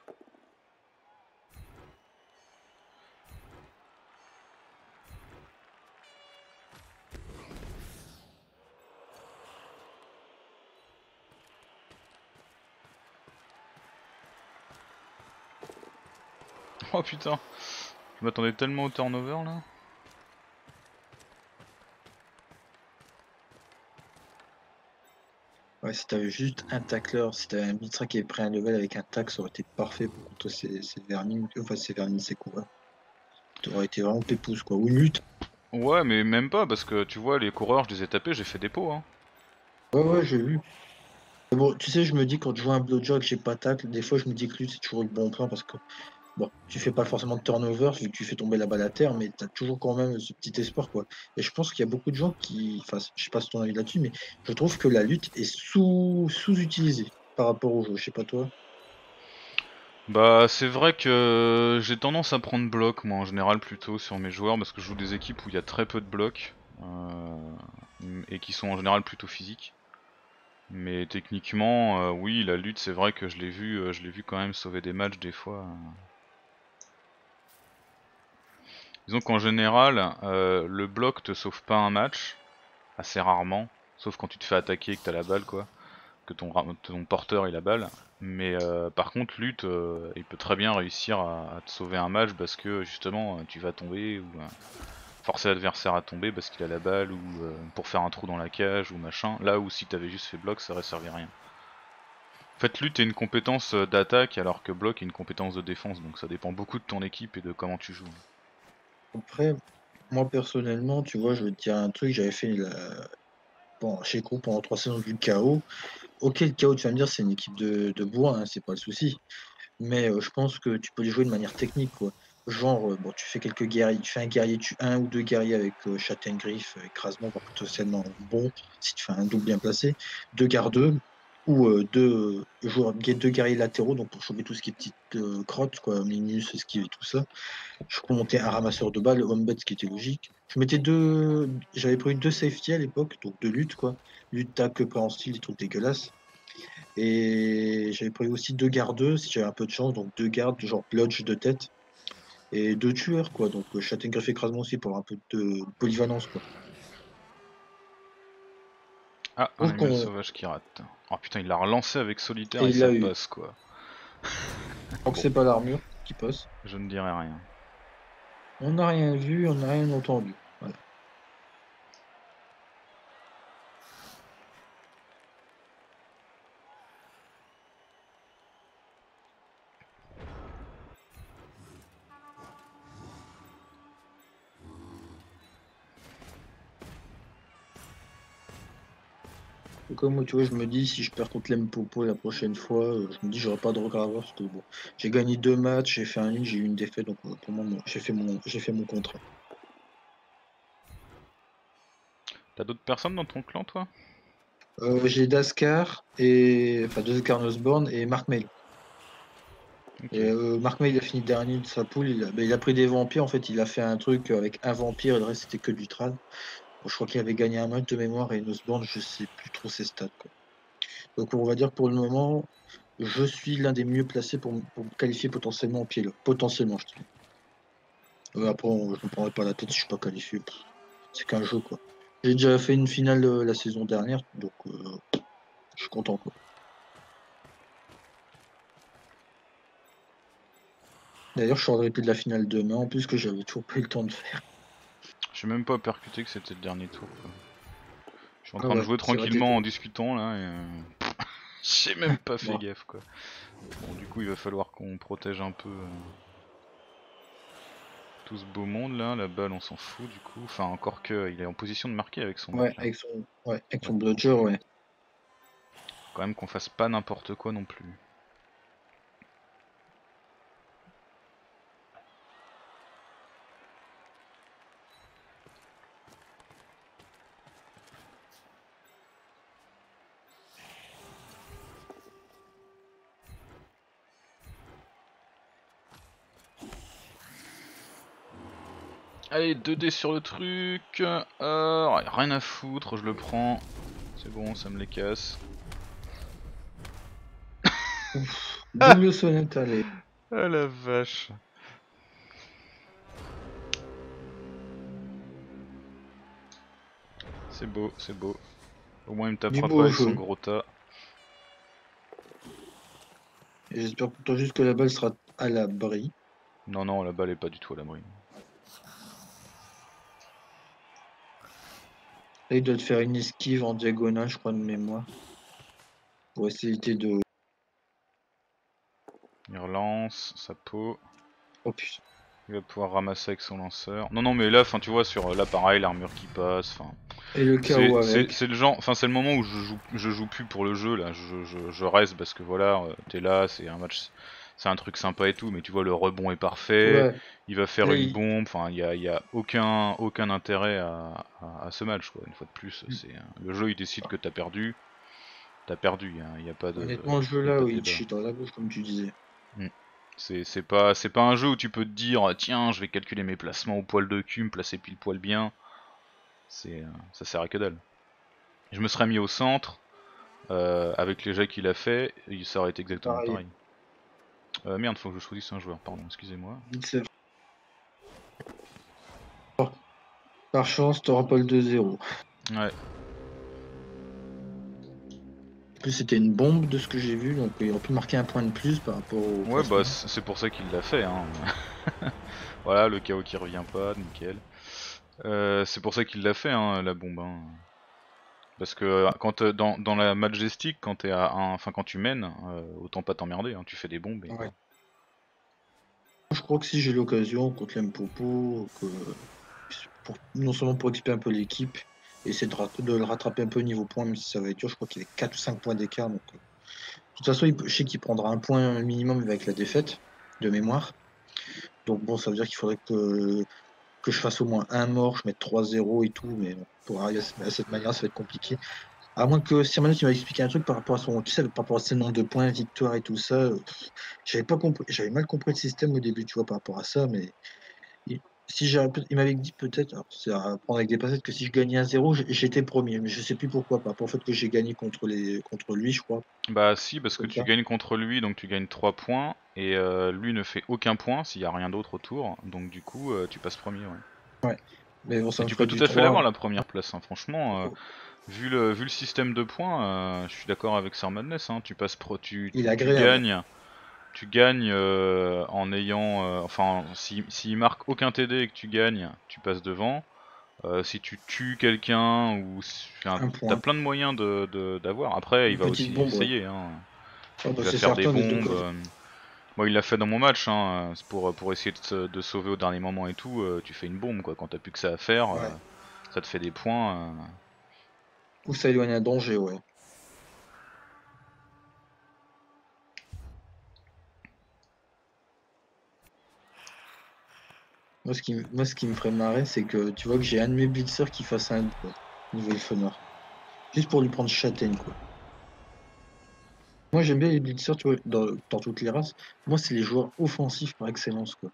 Oh putain. Je m'attendais tellement au turnover là. vois. Ouais, si t'avais juste un tacleur, si t'avais un Mitra qui avait pris un level avec un tac, ça aurait été parfait pour contre ces vermines, enfin ces vermines, ces coureurs. Ça aurait été vraiment pépouze, quoi. Ou une lutte. Ouais, mais même pas parce que tu vois, les coureurs, je les ai tapés, j'ai fait des pots. Hein. Ouais, ouais, j'ai vu. Mais bon, tu sais, je me dis, quand je joue un blowjob et que j'ai pas tacle, des fois, je me dis que lutte, c'est toujours le bon plan parce que, bon, tu fais pas forcément de turnover vu que tu fais tomber la balle à terre, mais t'as toujours quand même ce petit espoir, quoi. Et je pense qu'il y a beaucoup de gens qui, enfin, je sais pas si ton avis là-dessus, mais je trouve que la lutte est sous-utilisée par rapport au jeu. Je sais pas toi. Bah c'est vrai que j'ai tendance à prendre bloc moi en général plutôt sur mes joueurs parce que je joue des équipes où il y a très peu de blocs et qui sont en général plutôt physiques. Mais techniquement, oui, la lutte, c'est vrai que je l'ai vu quand même sauver des matchs des fois. Disons qu'en général, le bloc te sauve pas un match, assez rarement, sauf quand tu te fais attaquer et que t'as la balle quoi, que ton porteur ait la balle. Mais par contre, lutte, il peut très bien réussir à te sauver un match parce que justement tu vas tomber ou forcer l'adversaire à tomber parce qu'il a la balle ou pour faire un trou dans la cage ou machin. Là où si t'avais juste fait bloc, ça aurait servi à rien. En fait, lutte est une compétence d'attaque alors que bloc est une compétence de défense, donc ça dépend beaucoup de ton équipe et de comment tu joues. Après, moi personnellement, tu vois, je vais te dire un truc, j'avais fait bon, chez Crew pendant 3 saisons du chaos. Ok, le chaos, tu vas me dire, c'est une équipe de bois, hein, c'est pas le souci. Mais je pense que tu peux les jouer de manière technique, quoi. Genre, bon, tu fais quelques guerriers, tu fais un guerrier, tu un ou 2 guerriers avec châtaigne griffe, écrasement, par potentiellement bon, si tu fais un double bien placé, 2 gardeux ou 2 joueurs, 2 guerriers latéraux, donc pour choper tout ce qui est petite crotte, quoi, Minus, esquive et tout ça. Je montais un ramasseur de balles, home bet, ce qui était logique. J'avais pris 2 safety à l'époque, donc 2 luttes, quoi. Lutte, tac, pré en style, des trucs dégueulasses. Et j'avais pris aussi 2 gardeux, si j'avais un peu de chance, donc 2 gardes, genre bludge de tête, et 2 tueurs, quoi. Donc châtaigne greffe écrasement aussi pour avoir un peu de polyvalence, quoi. Ah, Je un trouve animal qu'on. sauvage qui rate. Oh putain, il l'a relancé avec solitaire Et et il ça l'a eu. passe quoi. Donc Bon, c'est pas l'armure qui passe. je ne dirai rien. On n'a rien vu, on n'a rien entendu. Voilà. Et comme moi, tu vois, je me dis, si je perds contre l'Mpopo la prochaine fois, je me dis, j'aurai pas de regret à avoir, parce que bon, j'ai gagné 2 matchs, j'ai fait un nul, j'ai eu une défaite, donc pour moi, j'ai fait mon contrat. T'as d'autres personnes dans ton clan, toi? J'ai Daskar et enfin Daskar Nosborn et Mark Mail. Ok. Et Mark Mail il a fini dernier de sa poule, il a pris des vampires, en fait il a fait un truc avec un vampire et le reste c'était que du trad. Bon, je crois qu'il avait gagné un match de mémoire et Nosborn je sais plus trop ses stats quoi. Donc on va dire pour le moment, je suis l'un des mieux placés pour me qualifier potentiellement au pied là. Potentiellement je dis. Après je me prendrai pas la tête si je suis pas qualifié. C'est qu'un jeu quoi. J'ai déjà fait une finale la saison dernière, donc je suis content quoi. D'ailleurs, je suis en replay de la finale demain, en plus que j'avais toujours pas eu le temps de faire. J'ai même pas percuté que c'était le dernier tour, quoi. Je suis en Ah train de ouais, jouer c'est vrai que tranquillement en discutant là et j'ai même pas fait bon. gaffe quoi. Bon du coup il va falloir qu'on protège un peu tout ce beau monde là, la balle on s'en fout du coup. Enfin encore que il est en position de marquer avec son Ouais, mec là. avec Ouais. son bludger, ouais. Quand même qu'on fasse pas n'importe quoi non plus. Allez 2D sur le truc, rien à foutre, je le prends. C'est bon, ça me les casse. Ouf. Double sonnette, allez. Ah la vache. C'est beau, c'est beau. Au moins il me Du tapera pas beau avec son jeu. gros tas. Et j'espère pourtant juste que la balle sera à l'abri. Non non la balle est pas du tout à l'abri. Là, il doit te faire une esquive en diagonale, je crois, de mémoire. Pour essayer de... Il relance sa peau. Oh putain. Il va pouvoir ramasser avec son lanceur. Non non mais là, enfin tu vois sur là pareil l'armure qui passe. Enfin Et le chaos avec. c'est le genre, enfin c'est le moment où je joue plus pour le jeu là. Je reste parce que voilà t'es là, c'est un match, c'est un truc sympa et tout. Mais tu vois le rebond est parfait. Ouais. Il va faire Là, une bombe. Enfin il y a aucun intérêt à ce match quoi. Une fois de plus c'est le jeu il décide que t'as perdu. T'as perdu. Il y a pas de Honnêtement, le jeu y a là, pas de il te débat. chie dans la bouche, comme tu disais. Mm. C'est pas un jeu où tu peux te dire tiens je vais calculer mes placements au poil de cul, me placer pile poil bien. Ça sert à que dalle. Je me serais mis au centre avec les jets qu'il a fait, et ça aurait été exactement Pareil. pareil. Merde, faut que je choisisse un joueur, pardon, excusez-moi. C'est- Par chance, t'auras pas le 2-0. Ouais, En plus, c'était une bombe de ce que j'ai vu, donc il aurait pu marquer un point de plus par rapport au ouais bah placement. c'est pour ça qu'il l'a fait. Hein. Voilà, le chaos qui revient pas, nickel. C'est pour ça qu'il l'a fait, hein, la bombe. Hein. Parce que quand dans la majestic, quand t'es à enfin quand tu mènes, autant pas t'emmerder, hein, tu fais des bombes et Ouais. voilà. Je crois que si j'ai l'occasion contre l'Mpopo, non seulement pour équiper un peu l'équipe, et essayer de le rattraper un peu au niveau points, même si ça va être dur, je crois qu'il y avait 4 ou 5 points d'écart. Donc, de toute façon, je sais qu'il prendra un point minimum avec la défaite, de mémoire. Donc bon, ça veut dire qu'il faudrait que je fasse au moins un mort, je mette 3-0 et tout, mais bon, pour arriver à cette manière, ça va être compliqué. À moins que Sirmanos il m'a expliqué un truc par rapport à son, tu sais, par rapport à ses nombres de points, victoire et tout ça. J'avais pas compris, j'avais mal compris le système au début, tu vois, par rapport à ça, mais il, si il m'avait dit peut-être, alors c'est à prendre avec des pincettes, que si je gagnais 1-0, j'étais premier, mais je sais plus pourquoi, par rapport au fait que j'ai gagné contre lui, je crois, Bah si, parce que comme tu ça. gagnes contre lui, donc tu gagnes 3 points, et lui ne fait aucun point s'il y a rien d'autre autour, donc du coup tu passes premier, ouais. Ouais. Mais bon, ça Et me tu peux ferait tout du à fait 3. l'avoir la première place, hein. Franchement, vu le système de points, je suis d'accord avec Sir Madness, hein. Tu passes Il est tu agréable. gagnes, en ayant, enfin s'il marque aucun TD et que tu gagnes, tu passes devant. Si tu tues quelqu'un ou enfin, Un t'as point. plein de moyens d'avoir. Après, il Une va petite aussi bombe, ouais. essayer, hein. Ah bah, Il va c'est faire des certain des deux bombes. côtés. Moi, il l'a fait dans mon match, hein. C'est pour essayer de sauver au dernier moment et tout. Tu fais une bombe, quoi. Quand t'as plus que ça à faire, Ouais. ça te fait des points. Ou ça éloigne un danger, ouais. Moi, ce qui me ferait marrer, c'est que tu vois que j'ai un de mes blitzers qui fasse un. niveau Elfenor. Juste pour lui prendre châtaigne, quoi. Moi, j'aime bien les blitzers, tu vois, dans toutes les races. Moi, c'est les joueurs offensifs par excellence, quoi.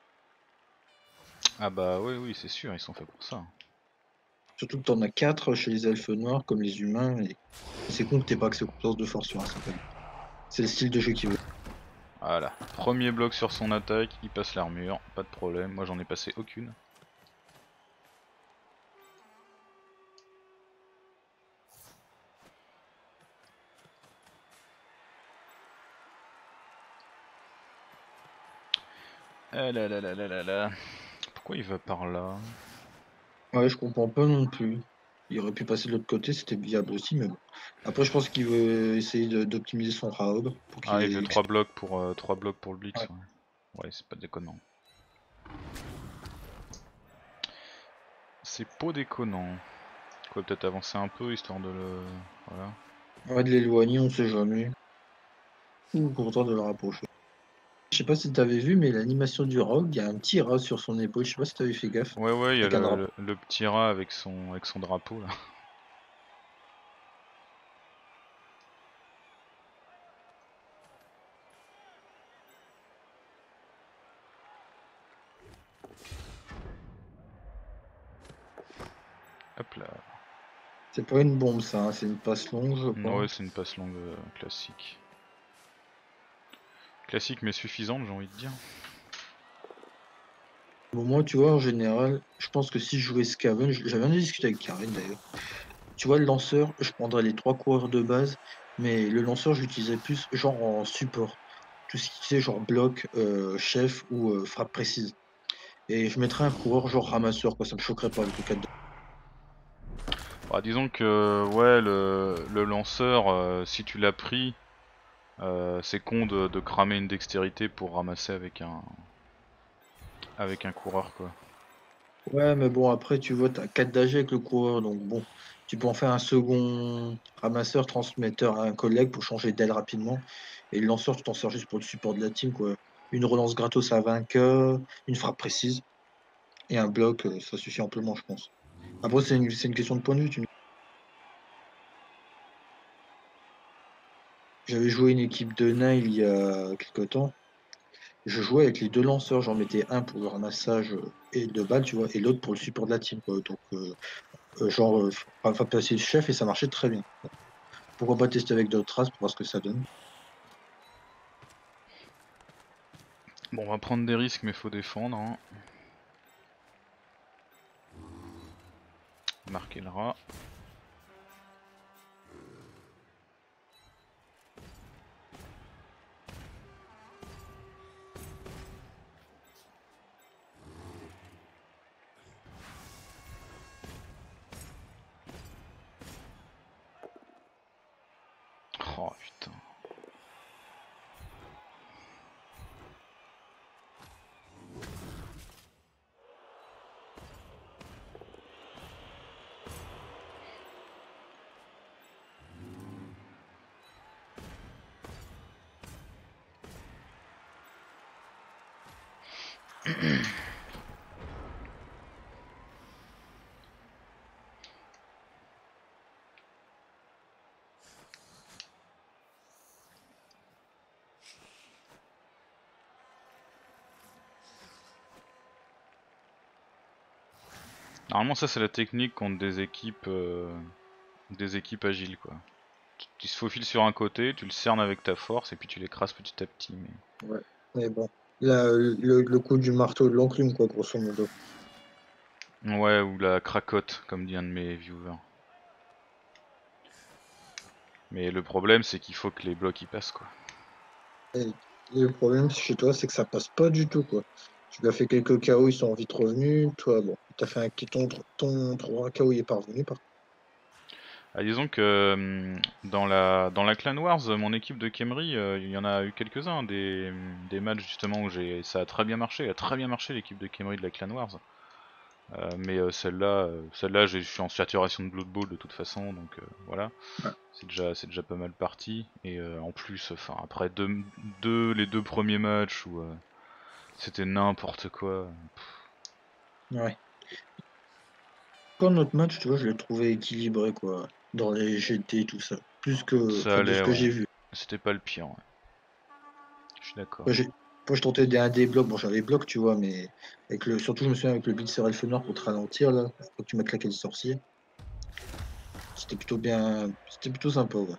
Ah bah oui, oui, c'est sûr, ils sont faits pour ça. Surtout que t'en as 4 chez les elfes noirs, comme les humains, et c'est con que t'aies pas accès aux compétences de force sur un sympathique. C'est le style de jeu qui veut. Voilà, premier bloc sur son attaque, il passe l'armure, pas de problème, moi j'en ai passé aucune. Ah là là là là là là. Pourquoi il va par là? Ouais, je comprends pas non plus. Il aurait pu passer de l'autre côté, c'était viable aussi, mais bon. Après, je pense qu'il veut essayer d'optimiser son Raob pour qu'il Ah, il veut ait. 3 blocs pour le Ouais. blitz, ouais. Ouais, c'est pas déconnant. C'est pas déconnant. Quoi, peut-être avancer un peu histoire de le... Voilà. Ouais, de l'éloigner, on sait jamais. Ou pourtant de le rapprocher. Je sais pas si t'avais vu, mais l'animation du rogue, il y a un petit rat sur son épaule. Je sais pas si t'avais fait gaffe. Ouais, ouais, il y a Avec un drapeau. le petit rat avec son drapeau là. Hop là. C'est pas une bombe, ça, hein, c'est une passe longue, je Ouais, pense. c'est une passe longue classique. Classique mais suffisante, j'ai envie de dire. Bon, moi, tu vois, en général, je pense que si je jouais Skaven, j'avais un discuté avec Karen d'ailleurs. Tu vois, le lanceur, je prendrais les 3 coureurs de base, mais le lanceur, je l'utiliserais plus genre en support. Tout ce qui est genre bloc, chef ou frappe précise. Et je mettrais un coureur genre ramasseur, quoi, ça me choquerait pas avec le 4. Bah, disons que ouais, le lanceur, si tu l'as pris, c'est con de cramer une dextérité pour ramasser avec un coureur quoi. Ouais, mais bon, après, tu vois, t'as 4 d'AG avec le coureur, donc bon, tu peux en faire un second ramasseur, transmetteur à un collègue pour changer d'aile rapidement. Et le lanceur, tu t'en sers juste pour le support de la team, quoi. Une relance gratos à 20k, une frappe précise, et un bloc, ça suffit amplement, je pense. Après, c'est une question de point de vue. J'avais joué une équipe de nains il y a quelque temps. Je jouais avec les 2 lanceurs, j'en mettais un pour le ramassage et de balles, tu vois, et l'autre pour le support de la team, quoi. Donc, genre, enfin, passer le chef et ça marchait très bien. Pourquoi pas tester avec d'autres races pour voir ce que ça donne. Bon, on va prendre des risques mais faut défendre, hein. Marquer le rat. Oh putain. Normalement ça c'est la technique contre des équipes agiles quoi. Tu se faufiles sur un côté, tu le cernes avec ta force et puis tu l'écrases petit à petit. Ouais. Mais bon, là, le coup du marteau de l'enclume, quoi, grosso modo. Ouais, ou la cracotte comme dit un de mes viewers. Mais le problème c'est qu'il faut que les blocs y passent quoi. Et le problème chez toi, c'est que ça passe pas du tout, quoi. Tu lui as fait quelques KO, ils sont vite revenus. Toi, bon, t'as fait ton 3 KO, il est parvenu, par Ah, disons que dans la Clan Wars, mon équipe de Khemri, il y en a eu quelques-uns, des matchs justement où ça a très bien marché, l'équipe de Khemri de la Clan Wars. Mais celle-là, je suis en saturation de Blood Bowl de toute façon, donc voilà, Ouais. c'est déjà pas mal parti. Et en plus, enfin après les deux premiers matchs où c'était n'importe quoi. Ouais. Quand notre match, tu vois, je l'ai trouvé équilibré, quoi. Dans les GT, tout ça. Plus que. Ça Enfin, de ce allait, que ouais. j'ai vu. C'était pas le pire, ouais. Je suis d'accord. Moi, moi, je tentais des blocs. Bon, j'avais bloc, tu vois, mais avec le. Surtout, je me souviens avec le Blitzer Elfe Noir pour te ralentir, là. Faut que tu m'as claqué le sorcier. C'était plutôt bien. C'était plutôt sympa, ouais.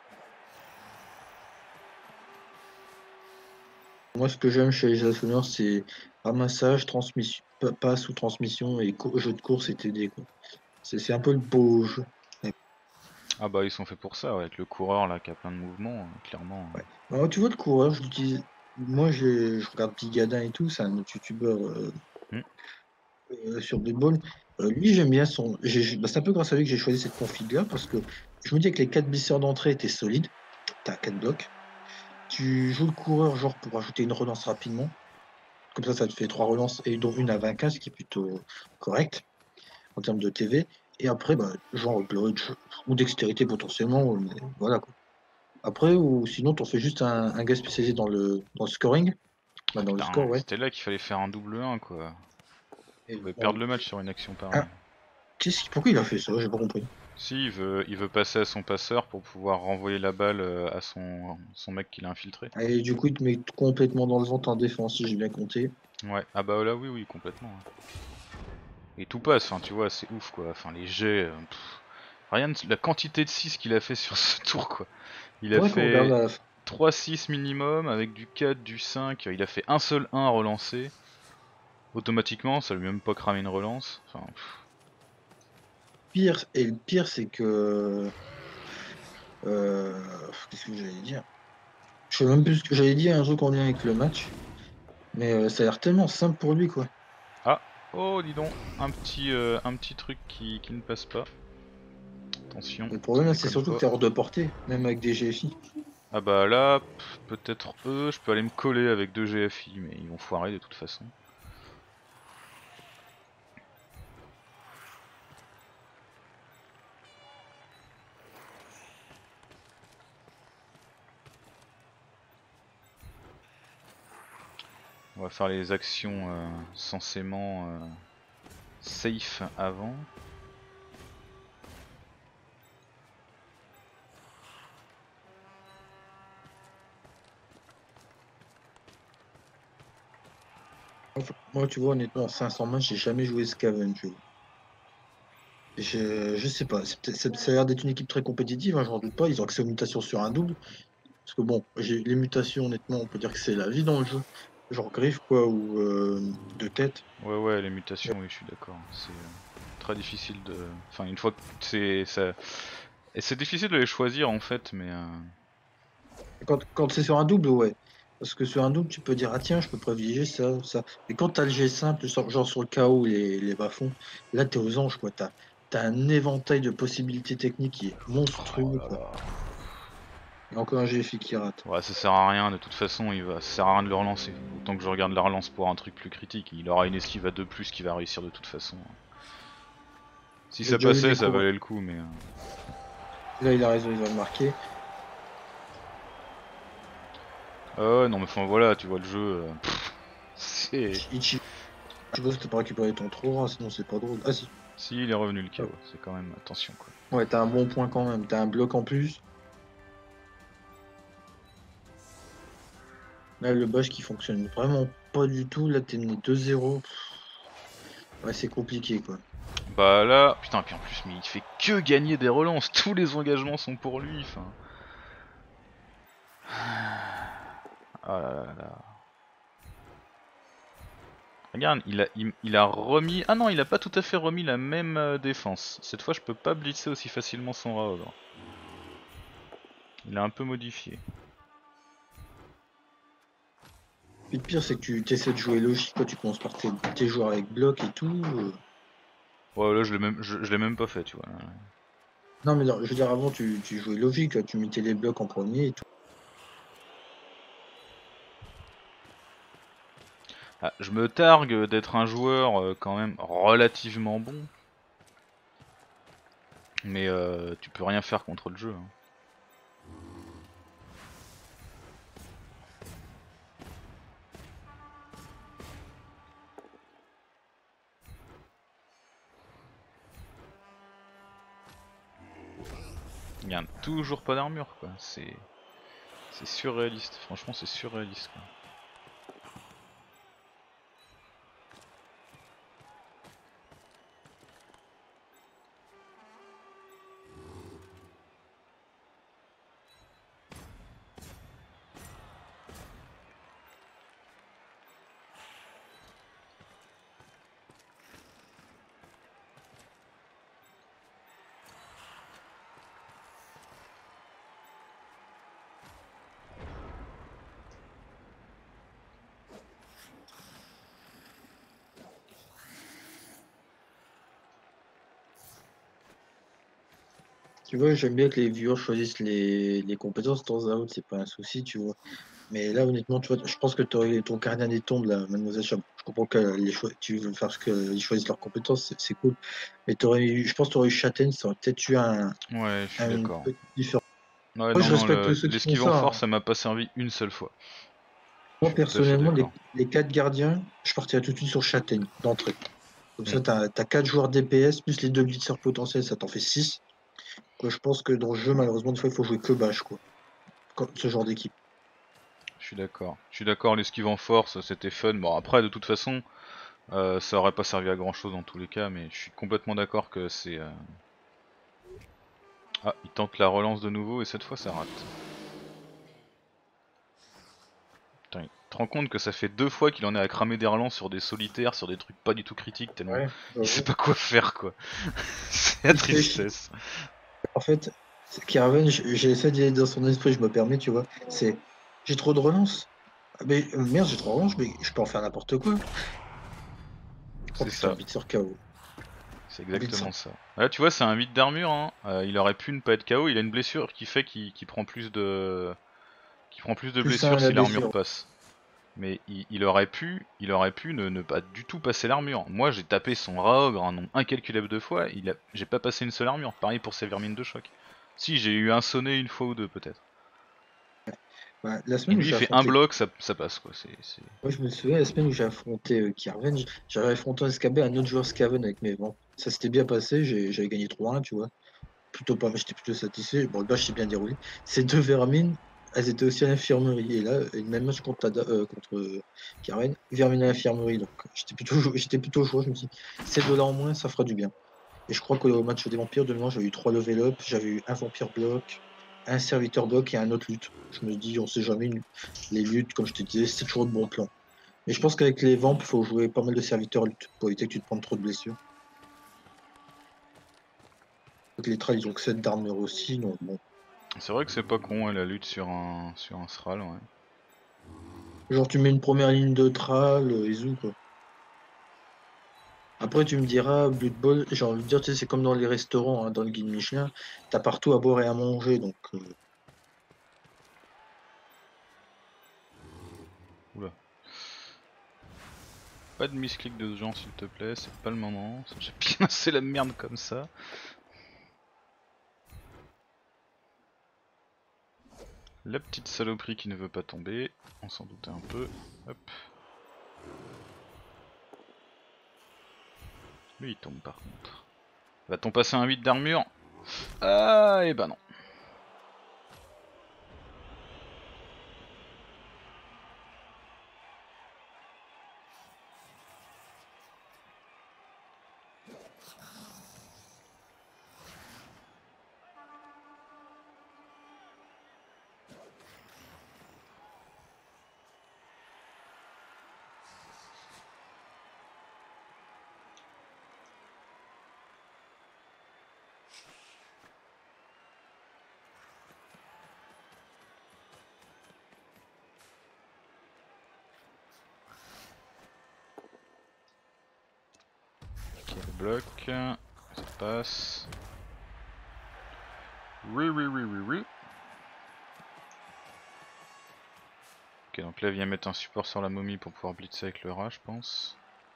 Moi, ce que j'aime chez les Elfe Noirs, c'est ramassage, transmission, passe ou transmission et jeu de course et TD, quoi. C'est un peu le beau jeu. Ah bah ils sont faits pour ça, ouais, avec le coureur là qui a plein de mouvements, clairement. Ouais. Alors, tu vois, le coureur, je l'utilise. Moi, je regarde Pigadin et tout, c'est un autre youtubeur Hmm. sur Blood Bowl. Lui, j'aime bien son. Bah, c'est un peu grâce à lui que j'ai choisi cette config-là parce que je me dis que les 4 blisseurs d'entrée étaient solides. T'as 4 blocs. Tu joues le coureur, genre pour ajouter une relance rapidement. Comme ça te fait 3 relances et dont une à 20 ce qui est plutôt correct en termes de TV. Et après, bah, genre Blodge ou dextérité potentiellement. Mais voilà quoi. Après, ou sinon, t'en fais juste un gars spécialisé dans le scoring. Bah, Ah dans le putain, score, ouais. c'était là qu'il fallait faire un double 1 quoi. Et On pouvait bon, perdre le match sur une action pareille. ah, pourquoi il a fait ça? J'ai pas compris. Si, il veut passer à son passeur pour pouvoir renvoyer la balle à son mec qu'il a infiltré. Et du coup, il te met complètement dans le ventre en défense, si j'ai bien compté. Ouais, ah bah là oui, oui, complètement. Ouais. Et tout passe, enfin tu vois, c'est ouf quoi. Enfin les jets, rien la quantité de 6 qu'il a fait sur ce tour quoi. Il a Faudrait qu'on regarde fait la. 3-6 minimum avec du 4, du 5, il a fait un seul 1 relancé. Automatiquement, ça lui a même pas cramé une relance. Enfin, Pire, et le pire, c'est que. Qu'est-ce que j'allais dire? Je sais même plus ce que j'allais dire, un truc en lien avec le match. Mais ça a l'air tellement simple pour lui, quoi. ah, oh dis donc, un petit truc qui ne passe pas. Attention, Le ça problème, là, c'est déconne surtout que pas. t'es hors de portée, même avec des GFI. Ah bah là, peut-être eux, je peux aller me coller avec 2 GFI, mais ils vont foirer de toute façon. On va faire les actions censément safe avant. Moi, tu vois, honnêtement, en 500 matchs, j'ai jamais joué Scavenge. Je sais pas, ça a l'air d'être une équipe très compétitive, hein, j'en doute pas. Ils ont accès aux mutations sur un double. Parce que bon, les mutations, honnêtement, on peut dire que c'est la vie dans le jeu. Genre griffe, quoi, ou de tête. Ouais ouais, les mutations, oui je suis d'accord. C'est très difficile de... Enfin une fois que c'est... Ça... Et c'est difficile de les choisir en fait, mais... Quand c'est sur un double, ouais. Parce que sur un double, tu peux dire, ah tiens, je peux privilégier ça, ça. Mais quand t'as le G simple, genre sur le KO, les bas-fonds, là, t'es aux anges, quoi. T'as un éventail de possibilités techniques qui est Oh monstrueux, là quoi. là. Et encore un GFI qui rate. Ouais, ça sert à rien, de toute façon, ça sert à rien de le relancer. Autant que je regarde la relance pour un truc plus critique. Il aura une esquive à 2 plus qui va réussir de toute façon. Si J'ai ça déjà vu passait, des ça cours. valait le coup, mais... Là, il a raison, il va le marquer. Ah ouais, non mais enfin voilà, tu vois le jeu... c'est... Ichi, je pense que t'as pas récupéré ton trop, sinon c'est pas drôle. Ah si. Si, il est revenu le KO, c'est quand même... Attention quoi. Ouais, t'as un bon point quand même. T'as un bloc en plus. Là, le bash qui fonctionne vraiment pas du tout. Là, t'es mené 2-0. Ouais, c'est compliqué, quoi. Bah là... Putain, puis en plus, mais il fait que gagner des relances. Tous les engagements sont pour lui, enfin... Ah là là là. Regarde, il a remis... Ah non, il a pas tout à fait remis la même défense. Cette fois, je peux pas blitzer aussi facilement son Raogre. Il a un peu modifié. Puis le pire, c'est que tu essaies de jouer logique quand tu commences par tes joueurs avec bloc et tout. Ouais, là, je l'ai même pas fait, tu vois. Non, mais non, je veux dire, avant, tu jouais logique. Là, tu mettais les blocs en premier et tout. Ah, je me targue d'être un joueur quand même relativement bon. Mais tu peux rien faire contre le jeu. Hein. Il y a toujours pas d'armure quoi, c'est surréaliste, franchement c'est surréaliste quoi. Tu vois, j'aime bien que les viewers choisissent les compétences de temps à autre, c'est pas un souci, tu vois. Mais là, honnêtement, tu vois, je pense que ton gardien des tombes, là, Mademoiselle Cham, je comprends que tu veux faire ce qu'ils choisissent leurs compétences, c'est cool. Mais je pense que tu aurais eu Châtaigne, ça aurait peut-être eu Ouais, je suis une d'accord. petite différence. Ouais, Moi, non, je non, respecte ceux qui font l'esquive en ça, force, hein. ça m'a pas servi une seule fois. Je Moi, suis tout à fait personnellement, d'accord. les 4 gardiens, je partirais tout de suite sur Châtaigne, d'entrée. Comme Hmm. ça, tu as 4 joueurs DPS, plus les 2 blitzers potentiels, ça t'en fait 6. Quoi, je pense que dans le jeu, malheureusement, des fois, il faut jouer que bâche, quoi. Comme ce genre d'équipe. Je suis d'accord. Je suis d'accord, l'esquive en force, c'était fun. Bon, après, de toute façon, ça aurait pas servi à grand chose dans tous les cas, mais je suis complètement d'accord que c'est. Ah, il tente la relance de nouveau et cette fois ça rate. Putain, il te rend compte que ça fait 2 fois qu'il en est à cramer des relances sur des solitaires, sur des trucs pas du tout critiques, tellement Ouais, il sait j'avoue. pas quoi faire quoi. C'est la Il fait chier. tristesse. En fait, Caravan, j'ai essayé d'y aller dans son esprit, je me permets, tu vois. C'est, j'ai trop de relance. Ah, mais merde, j'ai trop de relance, mais je peux en faire n'importe quoi. Oh C'est putain, ça, Blitzer KO. c'est Ah, Blitzer. exactement ça. Là tu vois c'est un 8 d'armure, hein. Il aurait pu ne pas être KO, il a une blessure qui fait qu'il prend plus de Plus un blessures la si l'armure blessure. passe. Mais il aurait pu ne pas du tout passer l'armure. Moi j'ai tapé son Raogre un nombre incalculable de fois, j'ai pas passé une seule armure. Pareil pour ses vermines de choc. Si j'ai eu un sonnet une fois ou deux peut-être. Bah, la Et semaine où lui il j'ai fait un affronté, bloc, ça passe quoi. moi je me souviens, la semaine où j'ai affronté Caravan, j'avais affronté un SKB, un autre joueur Skaven avec mes vents. Ça s'était bien passé, j'avais gagné 3-1, tu vois. Plutôt pas, mais j'étais plutôt satisfait. Bon, le match s'est bien déroulé. Ces deux vermines, elles étaient aussi à l'infirmerie. Et là, une même match contre Karen, vermine à l'infirmerie. Donc, j'étais plutôt joueur. Je me suis dit, ces deux-là en moins, ça fera du bien. Et je crois qu'au match des vampires, de mémoire, j'avais eu 3 level up, j'avais eu un vampire bloc, un serviteur bloc et un autre lutte. Je me dis, on sait jamais, les luttes, comme je te disais, c'est toujours de bons plans. Mais je pense qu'avec les vamps, il faut jouer pas mal de serviteurs lutte pour éviter que tu te prennes trop de blessures. Les trals, ils ont que 7 d'armure aussi, donc bon. C'est vrai que c'est pas con la lutte sur un Sral, ouais. Genre, tu mets une première ligne de Thrall, et zou, quoi. Après, tu me diras, Blood Bowl, j'ai envie de dire, tu sais, c'est comme dans les restaurants, hein, dans le guide Michelin, t'as partout à boire et à manger, donc Oula. Pas de misclick de ce genre s'il te plaît, c'est pas le moment. J'ai bien assez la merde comme ça. La petite saloperie qui ne veut pas tomber, on s'en doutait un peu. Hop. Lui il tombe par contre. Va-t-on passer un 8 d'armure? Ah et bah non. Ok, le bloc, ça passe. Oui, oui, oui, oui, oui. Ok, donc là, il vient mettre un support sur la momie pour pouvoir blitzer avec le rat, je pense.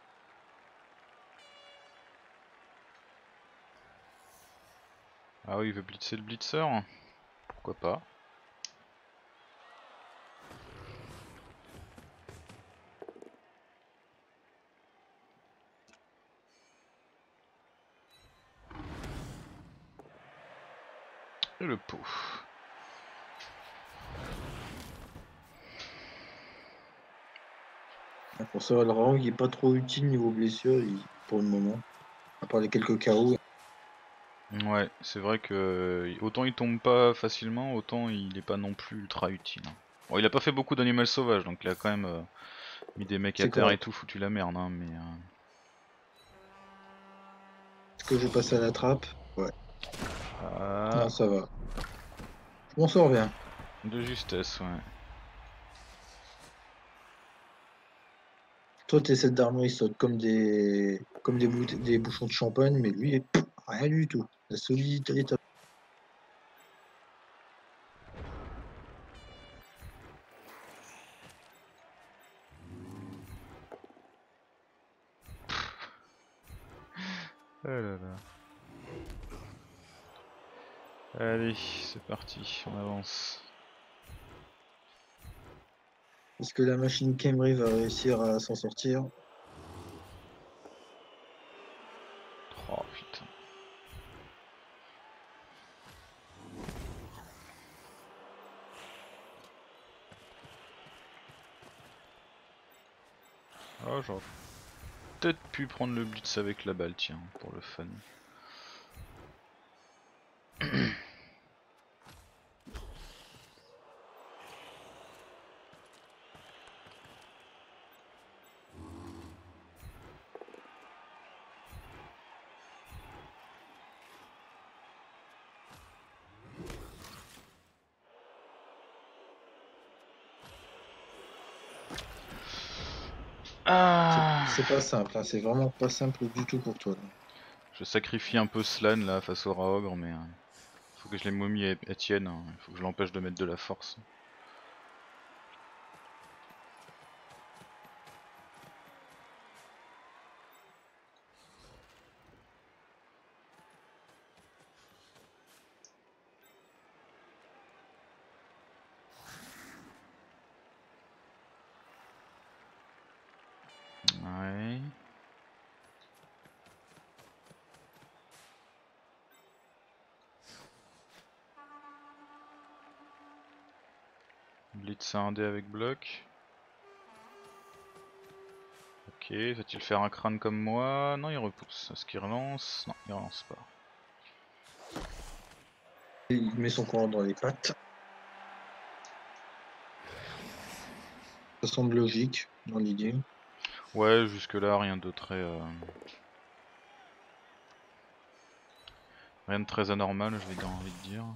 Ah oui, il veut blitzer le blitzer? Pourquoi pas? Et le pot. Pour ça, le Raon il est pas trop utile niveau blessure pour le moment. À part les quelques KO. Ouais, c'est vrai que autant il tombe pas facilement, autant il est pas non plus ultra utile. Bon, il a pas fait beaucoup d'animal sauvage, donc il a quand même mis des mecs à C'est terre et correct. tout, foutu la merde, hein, mais... Est-ce que je passe à la trappe? Ouais. Ah, Non, ça va. Je m'en sors bien. de justesse, ouais. Toi, tes sets d'armure, ils sautent des bouchons de champagne, mais lui, rien du tout. La solidité est top. Oh là là. Allez, c'est parti, on avance. Est-ce que la machine Camry va réussir à s'en sortir? Oh putain. Oh, j'aurais peut-être pu prendre le blitz avec la balle, tiens, pour le fun. Ah, C'est pas simple, hein, c'est vraiment pas simple du tout pour toi, là. je sacrifie un peu Slan là face au Raogre, mais faut que je les momie à Etienne, hein. Il faut que je l'empêche de mettre de la force. Ouais. Blitz à 1 dé avec bloc. Ok, va-t-il faire un crâne comme moi? Non, il repousse. Est-ce qu'il relance? Non, il relance pas. Il met son courant dans les pattes. Ça semble logique dans l'idée. Ouais, jusque là, rien de très... Rien de très anormal, je vais envie de dire.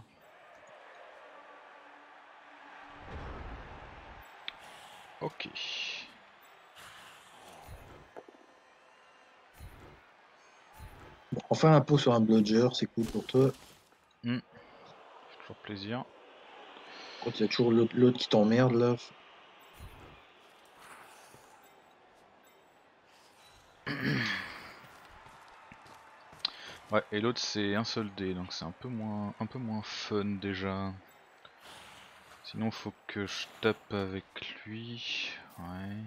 Ok. Bon, enfin un pot sur un bludger, c'est cool pour toi. Hmm. Fait toujours plaisir. Quand il y a toujours l'autre qui t'emmerde là. Ouais, et l'autre c'est un seul dé, donc c'est un peu moins fun déjà. Sinon faut que je tape avec lui. Ouais.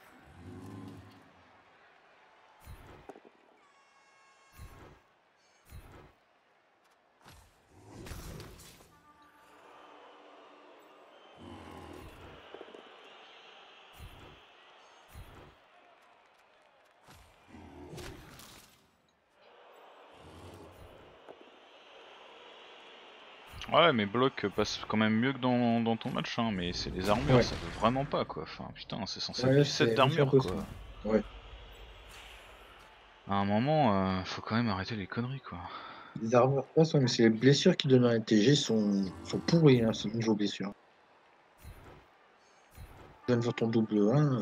Ouais, mes blocs passent quand même mieux que dans ton match, hein, mais c'est les armures, Ouais, ça veut vraiment pas quoi. Enfin putain, c'est censé être ouais, du set c'est un d'armure peu ça. quoi. Ouais. À un moment, faut quand même arrêter les conneries quoi. Les armures passent, ouais, mais c'est les blessures qui donnent un TG sont pourries, hein, ce niveau blessure. Tu viens de voir ton double 1.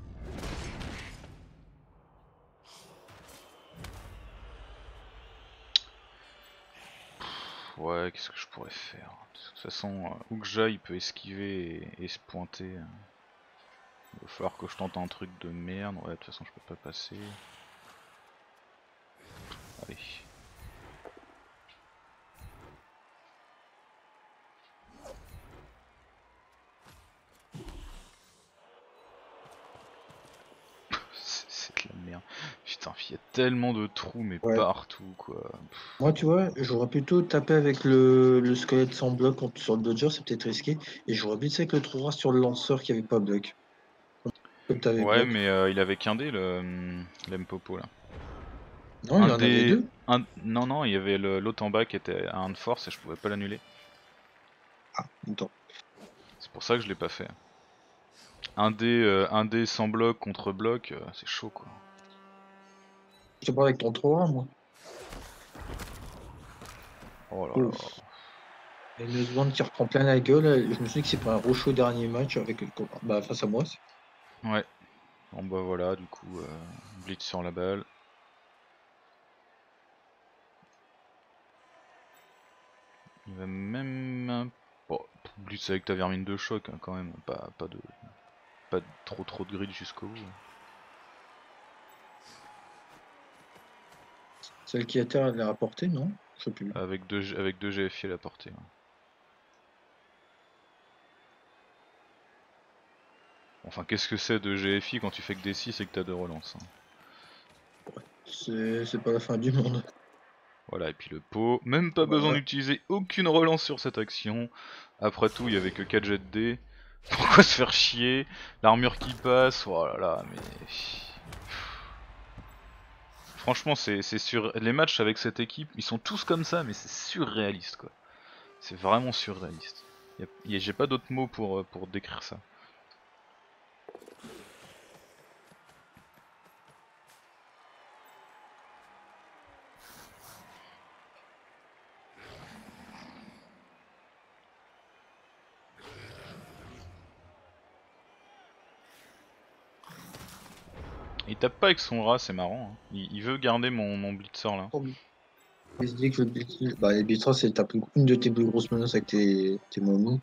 Ouais, qu'est-ce que je pourrais faire? De toute façon, où que j'aille, il peut esquiver et se pointer. Il va falloir que je tente un truc de merde. Ouais, de toute façon, je peux pas passer. Allez. C'est de la merde. Putain, Il y a tellement de trous, mais Ouais. partout, quoi. Moi, tu vois, j'aurais plutôt tapé avec le squelette sans bloc sur le Dodger, c'est peut-être risqué. Et j'aurais blitz avec le trou rare sur le lanceur qui avait pas bloc. Comme t'avais Ouais, bloc. mais il avait qu'un dé, l'Mpopo, là. Non, il Un en avait dé... deux. Non, non, il y avait l'autre en bas qui était à 1 de force et je pouvais pas l'annuler. Ah, attends. C'est pour ça que je l'ai pas fait. Un dé sans bloc contre bloc, c'est chaud, quoi. Je te parle avec ton trou rare, moi. Oh là là. Ouf. Et une seconde qui reprend plein la gueule. Je me suis dit que c'est pas un rochaud dernier match avec, face à moi. Ouais. Bon bah voilà, du coup, blitz sur la balle. Il va même... Bon, blitz avec ta vermine de choc, hein, quand même, pas de trop de grid jusqu'au bout. Celle qui est à terre, elle l'a rapporté, non? Je sais plus. Avec deux GFI à la portée. Ouais. Enfin, qu'est-ce que c'est de GFI quand tu fais que des 6 et que t'as 2 relances, hein. C'est pas la fin du monde. Voilà, et puis le pot, même pas besoin Voilà. d'utiliser aucune relance sur cette action. Après tout, il y avait que 4 jets de dés. Pourquoi se faire chier? L'armure qui passe, oh là là, mais... Franchement, c'est sur les matchs avec cette équipe, ils sont tous comme ça, mais c'est surréaliste, quoi. C'est vraiment surréaliste. J'ai pas d'autres mots pour décrire ça. Il tape pas avec son rat, c'est marrant, hein. Il veut garder mon blitzer là. Il se dit que les Beatras, c'est une de tes plus grosses menaces avec tes momies.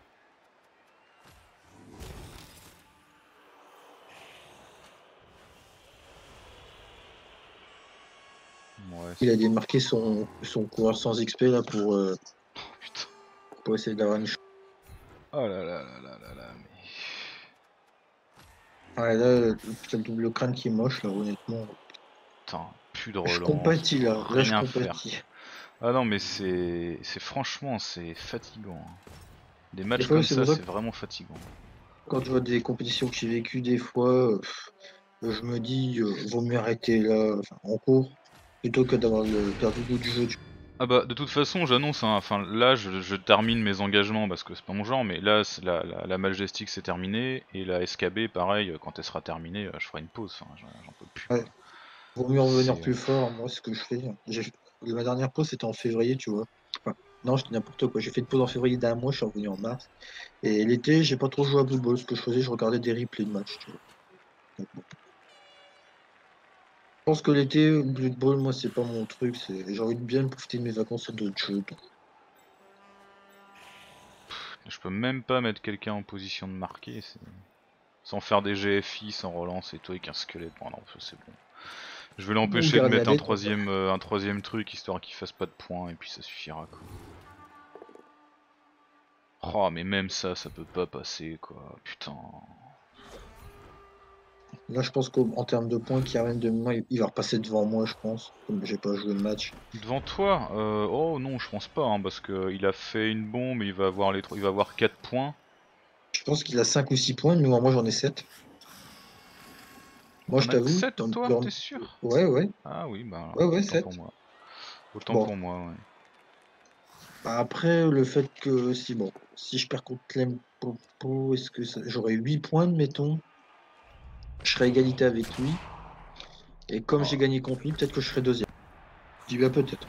Ouais, Il a démarqué son coureur sans XP là putain. pour essayer d'avoir une chance. Oh là là là là là là, mais... Ouais, là, le double crâne qui est moche, là, honnêtement. Putain, plus de Je relance, compatis, plus là. Là, je rien faire, compatis. quoi. Ah non mais c'est franchement c'est fatigant, hein. Des Des matchs fois, comme c'est ça pour ça c'est que vraiment fatigant. quand je vois des compétitions que j'ai vécues, des fois, je me dis, vaut mieux arrêter là, enfin, en cours, plutôt que d'avoir perdu le goût du jeu. Ah bah de toute façon j'annonce, hein, enfin là je termine mes engagements parce que c'est pas mon genre, mais là la Majestic c'est terminé, et la SKB pareil, quand elle sera terminée je ferai une pause, enfin j'en peux plus, Ouais, quoi. vaut mieux revenir C'est... plus fort. Moi, ce que je fais, ma dernière pause, c'était en février, tu vois. Enfin, non, je dis n'importe quoi. J'ai fait une pause en février d'un mois, je suis revenu en mars. Et l'été, j'ai pas trop joué à Blue Ball. Ce que je faisais, je regardais des replays de matchs, tu vois. Donc, bon. Je pense que l'été, Blue Ball, moi, c'est pas mon truc. J'ai envie de bien profiter de mes vacances sur d'autres jeux. Donc. Je peux même pas mettre quelqu'un en position de marquer, sans faire des GFI, sans relance et tout avec un squelette. Bon non, c'est bon. Je vais Ou l'empêcher de gardien mettre des tombes. un troisième truc histoire qu'il fasse pas de points et puis ça suffira, quoi. Oh mais même ça peut pas passer, quoi, putain. Là, je pense qu'en termes de points qui ramènent de moi, il va repasser devant moi, je pense. Comme j'ai pas joué le match. Devant toi, oh non je pense pas, hein, parce que il a fait une bombe, il va avoir il va avoir 4 points. Je pense qu'il a 5 ou 6 points. Mais moi, j'en ai 7. Moi, je T'en as que t'avoue. 7 toi, t'es sûr? Ouais, ouais. Ah oui, bah Ouais, ouais, autant pour 7. moi. Autant Bon. pour moi, ouais. Bah, après, le fait que si je perds contre Lempopo, est-ce que j'aurais 8 points, mettons, je serais à égalité avec lui. Et comme j'ai Oh. gagné contre lui, peut-être que je serais deuxième. Je dis bien peut-être.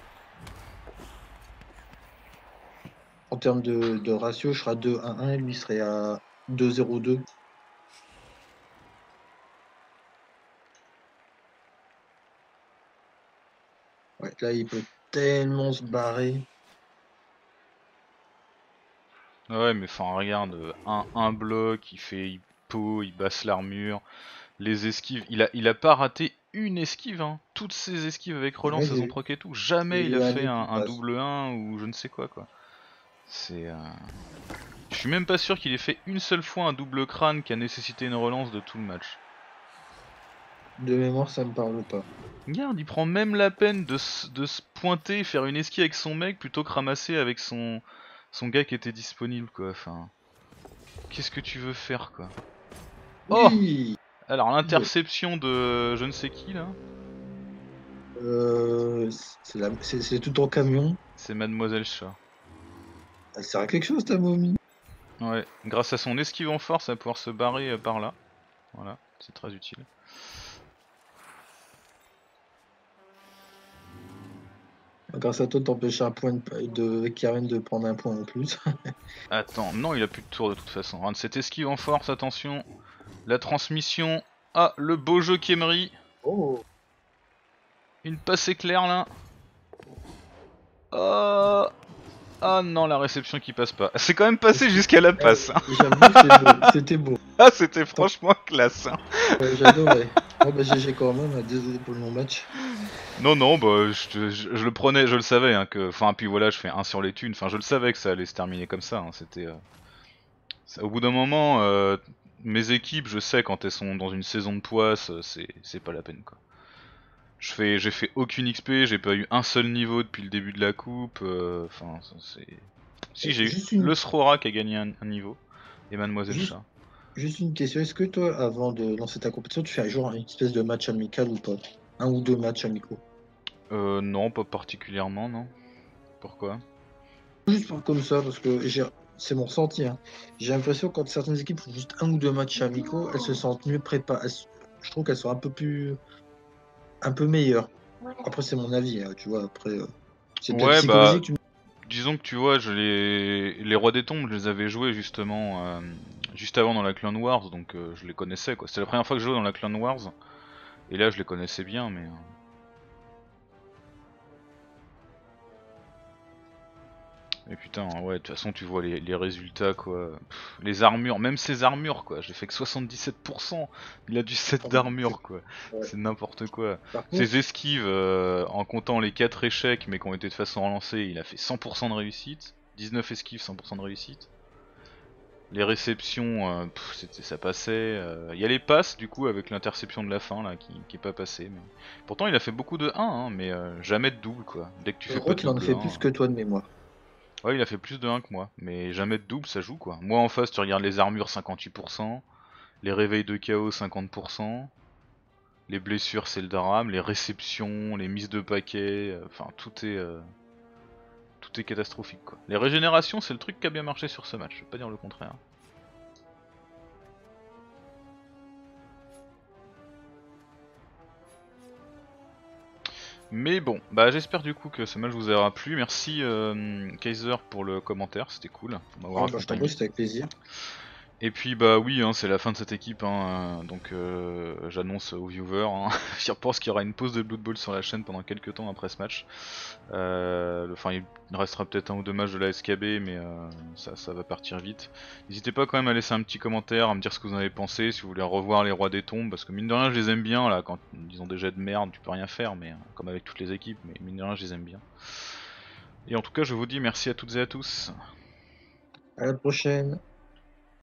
En termes de ratio, je serai à 2-1-1 et lui serait à 2-0-2. Ouais, là, il peut tellement se barrer. Ouais mais enfin regarde, un bloc, il pot, il basse l'armure, les esquives, il a pas raté une esquive, hein. Toutes ses esquives avec Ouais, relance elles ont proc et tout. Jamais j'ai il eu a un fait nez qui un passe. double 1 ou je ne sais quoi, quoi. C'est... Je suis même pas sûr qu'il ait fait une seule fois un double crâne qui a nécessité une relance de tout le match. De mémoire, ça me parle pas. Regarde, il prend même la peine de se pointer, faire une esquive avec son mec plutôt que ramasser avec son gars qui était disponible quoi. Enfin, qu'est-ce que tu veux faire quoi? Oh! Oui! Alors Bon. l'interception de je ne sais qui là, C'est tout en camion. c'est Mademoiselle Chat. Elle sert à quelque chose, ta momie. Ouais, grâce à son esquive en force, elle va pouvoir se barrer par là. Voilà, c'est très utile. Grâce à toi, t'empêches un point de Karen de prendre un point en plus. Attends, non, il a plus de tour de toute façon. Regarde cette esquive en force, attention. La transmission. Ah, le beau jeu Kemery. Oh! Une passe éclair là. Oh. Ah non, la réception qui passe pas. C'est quand même passé jusqu'à la passe. Hein. J'avoue, c'est beau. C'était beau. Ah, c'était franchement classe. Hein. Ouais, j'adorais. Bon, bah, GG quand même, désolé pour le non-match. Non, non, bah, je le prenais, je le savais. Hein, que... Enfin, puis voilà, je fais 1 sur les thunes. Enfin, je le savais que ça allait se terminer comme ça. Hein. C'était. Au bout d'un moment, mes équipes, je sais quand elles sont dans une saison de poisse, c'est pas la peine quoi. J'ai fait aucune XP, j'ai pas eu un seul niveau depuis le début de la coupe. Enfin, c'est. Si j'ai eu Juste le une, Srora qui a gagné un niveau et Mademoiselle juste, Chat. juste une question. Est-ce que toi, avant de lancer ta compétition, tu fais un jour une espèce de match amical ou pas? Un ou deux matchs amicaux? Non, pas particulièrement, non. Pourquoi? Juste comme ça, parce que c'est mon ressenti. Hein. J'ai l'impression que quand certaines équipes font juste un ou deux matchs amicaux, elles se sentent mieux préparées. Je trouve qu'elles sont un peu meilleures. Après, c'est mon avis, hein, tu vois. Après, c'est peut-être Ouais, bah, psychologique. disons que tu vois, les Rois des Tombes, je les avais joués justement juste avant dans la Clone Wars, donc je les connaissais quoi. C'était la première fois que je jouais dans la Clone Wars, et là je les connaissais bien, mais. Mais putain, ouais, de toute façon, tu vois les résultats, quoi. Les armures, même ces armures, quoi. J'ai fait que 77%. Il a du 7 d'armure, quoi. Ouais. C'est n'importe quoi. Par contre, Ses esquives, en comptant les 4 échecs, mais qui ont été de façon relancée, il a fait 100% de réussite. 19 esquives, 100% de réussite. Les réceptions, ça passait. Il y a les passes, du coup, avec l'interception de la fin, là, qui est pas passée. Mais... Pourtant, il a fait beaucoup de 1, hein, mais jamais de double, quoi. Dès que tu je fais pas crois de qu'il en a double fait 1. plus que toi de mémoire. Ouais, il a fait plus de 1 que moi, mais jamais de double, ça joue quoi. Moi en face, tu regardes les armures 58%, les réveils de chaos 50%, les blessures c'est le drame, les réceptions, les mises de paquets, enfin tout est catastrophique quoi. Les régénérations c'est le truc qui a bien marché sur ce match, je vais pas dire le contraire. Mais bon, bah j'espère du coup que ce match vous aura plu. Merci Kaiser pour le commentaire, c'était cool pour m'avoir Ouais, bah, je t'en prie, accompagné. c'était avec plaisir. Et puis bah oui, hein, c'est la fin de cette équipe, hein, donc j'annonce aux viewers, hein, je pense qu'il y aura une pause de Blood Bowl sur la chaîne pendant quelques temps après ce match. Enfin, il restera peut-être un ou deux matchs de la SKB, mais ça va partir vite. N'hésitez pas quand même à laisser un petit commentaire, à me dire ce que vous en avez pensé, si vous voulez revoir les Rois des Tombes, parce que mine de rien je les aime bien, là, quand ils ont des jets de merde, tu peux rien faire, mais comme avec toutes les équipes, mais mine de rien je les aime bien. Et en tout cas je vous dis merci à toutes et à tous. À la prochaine.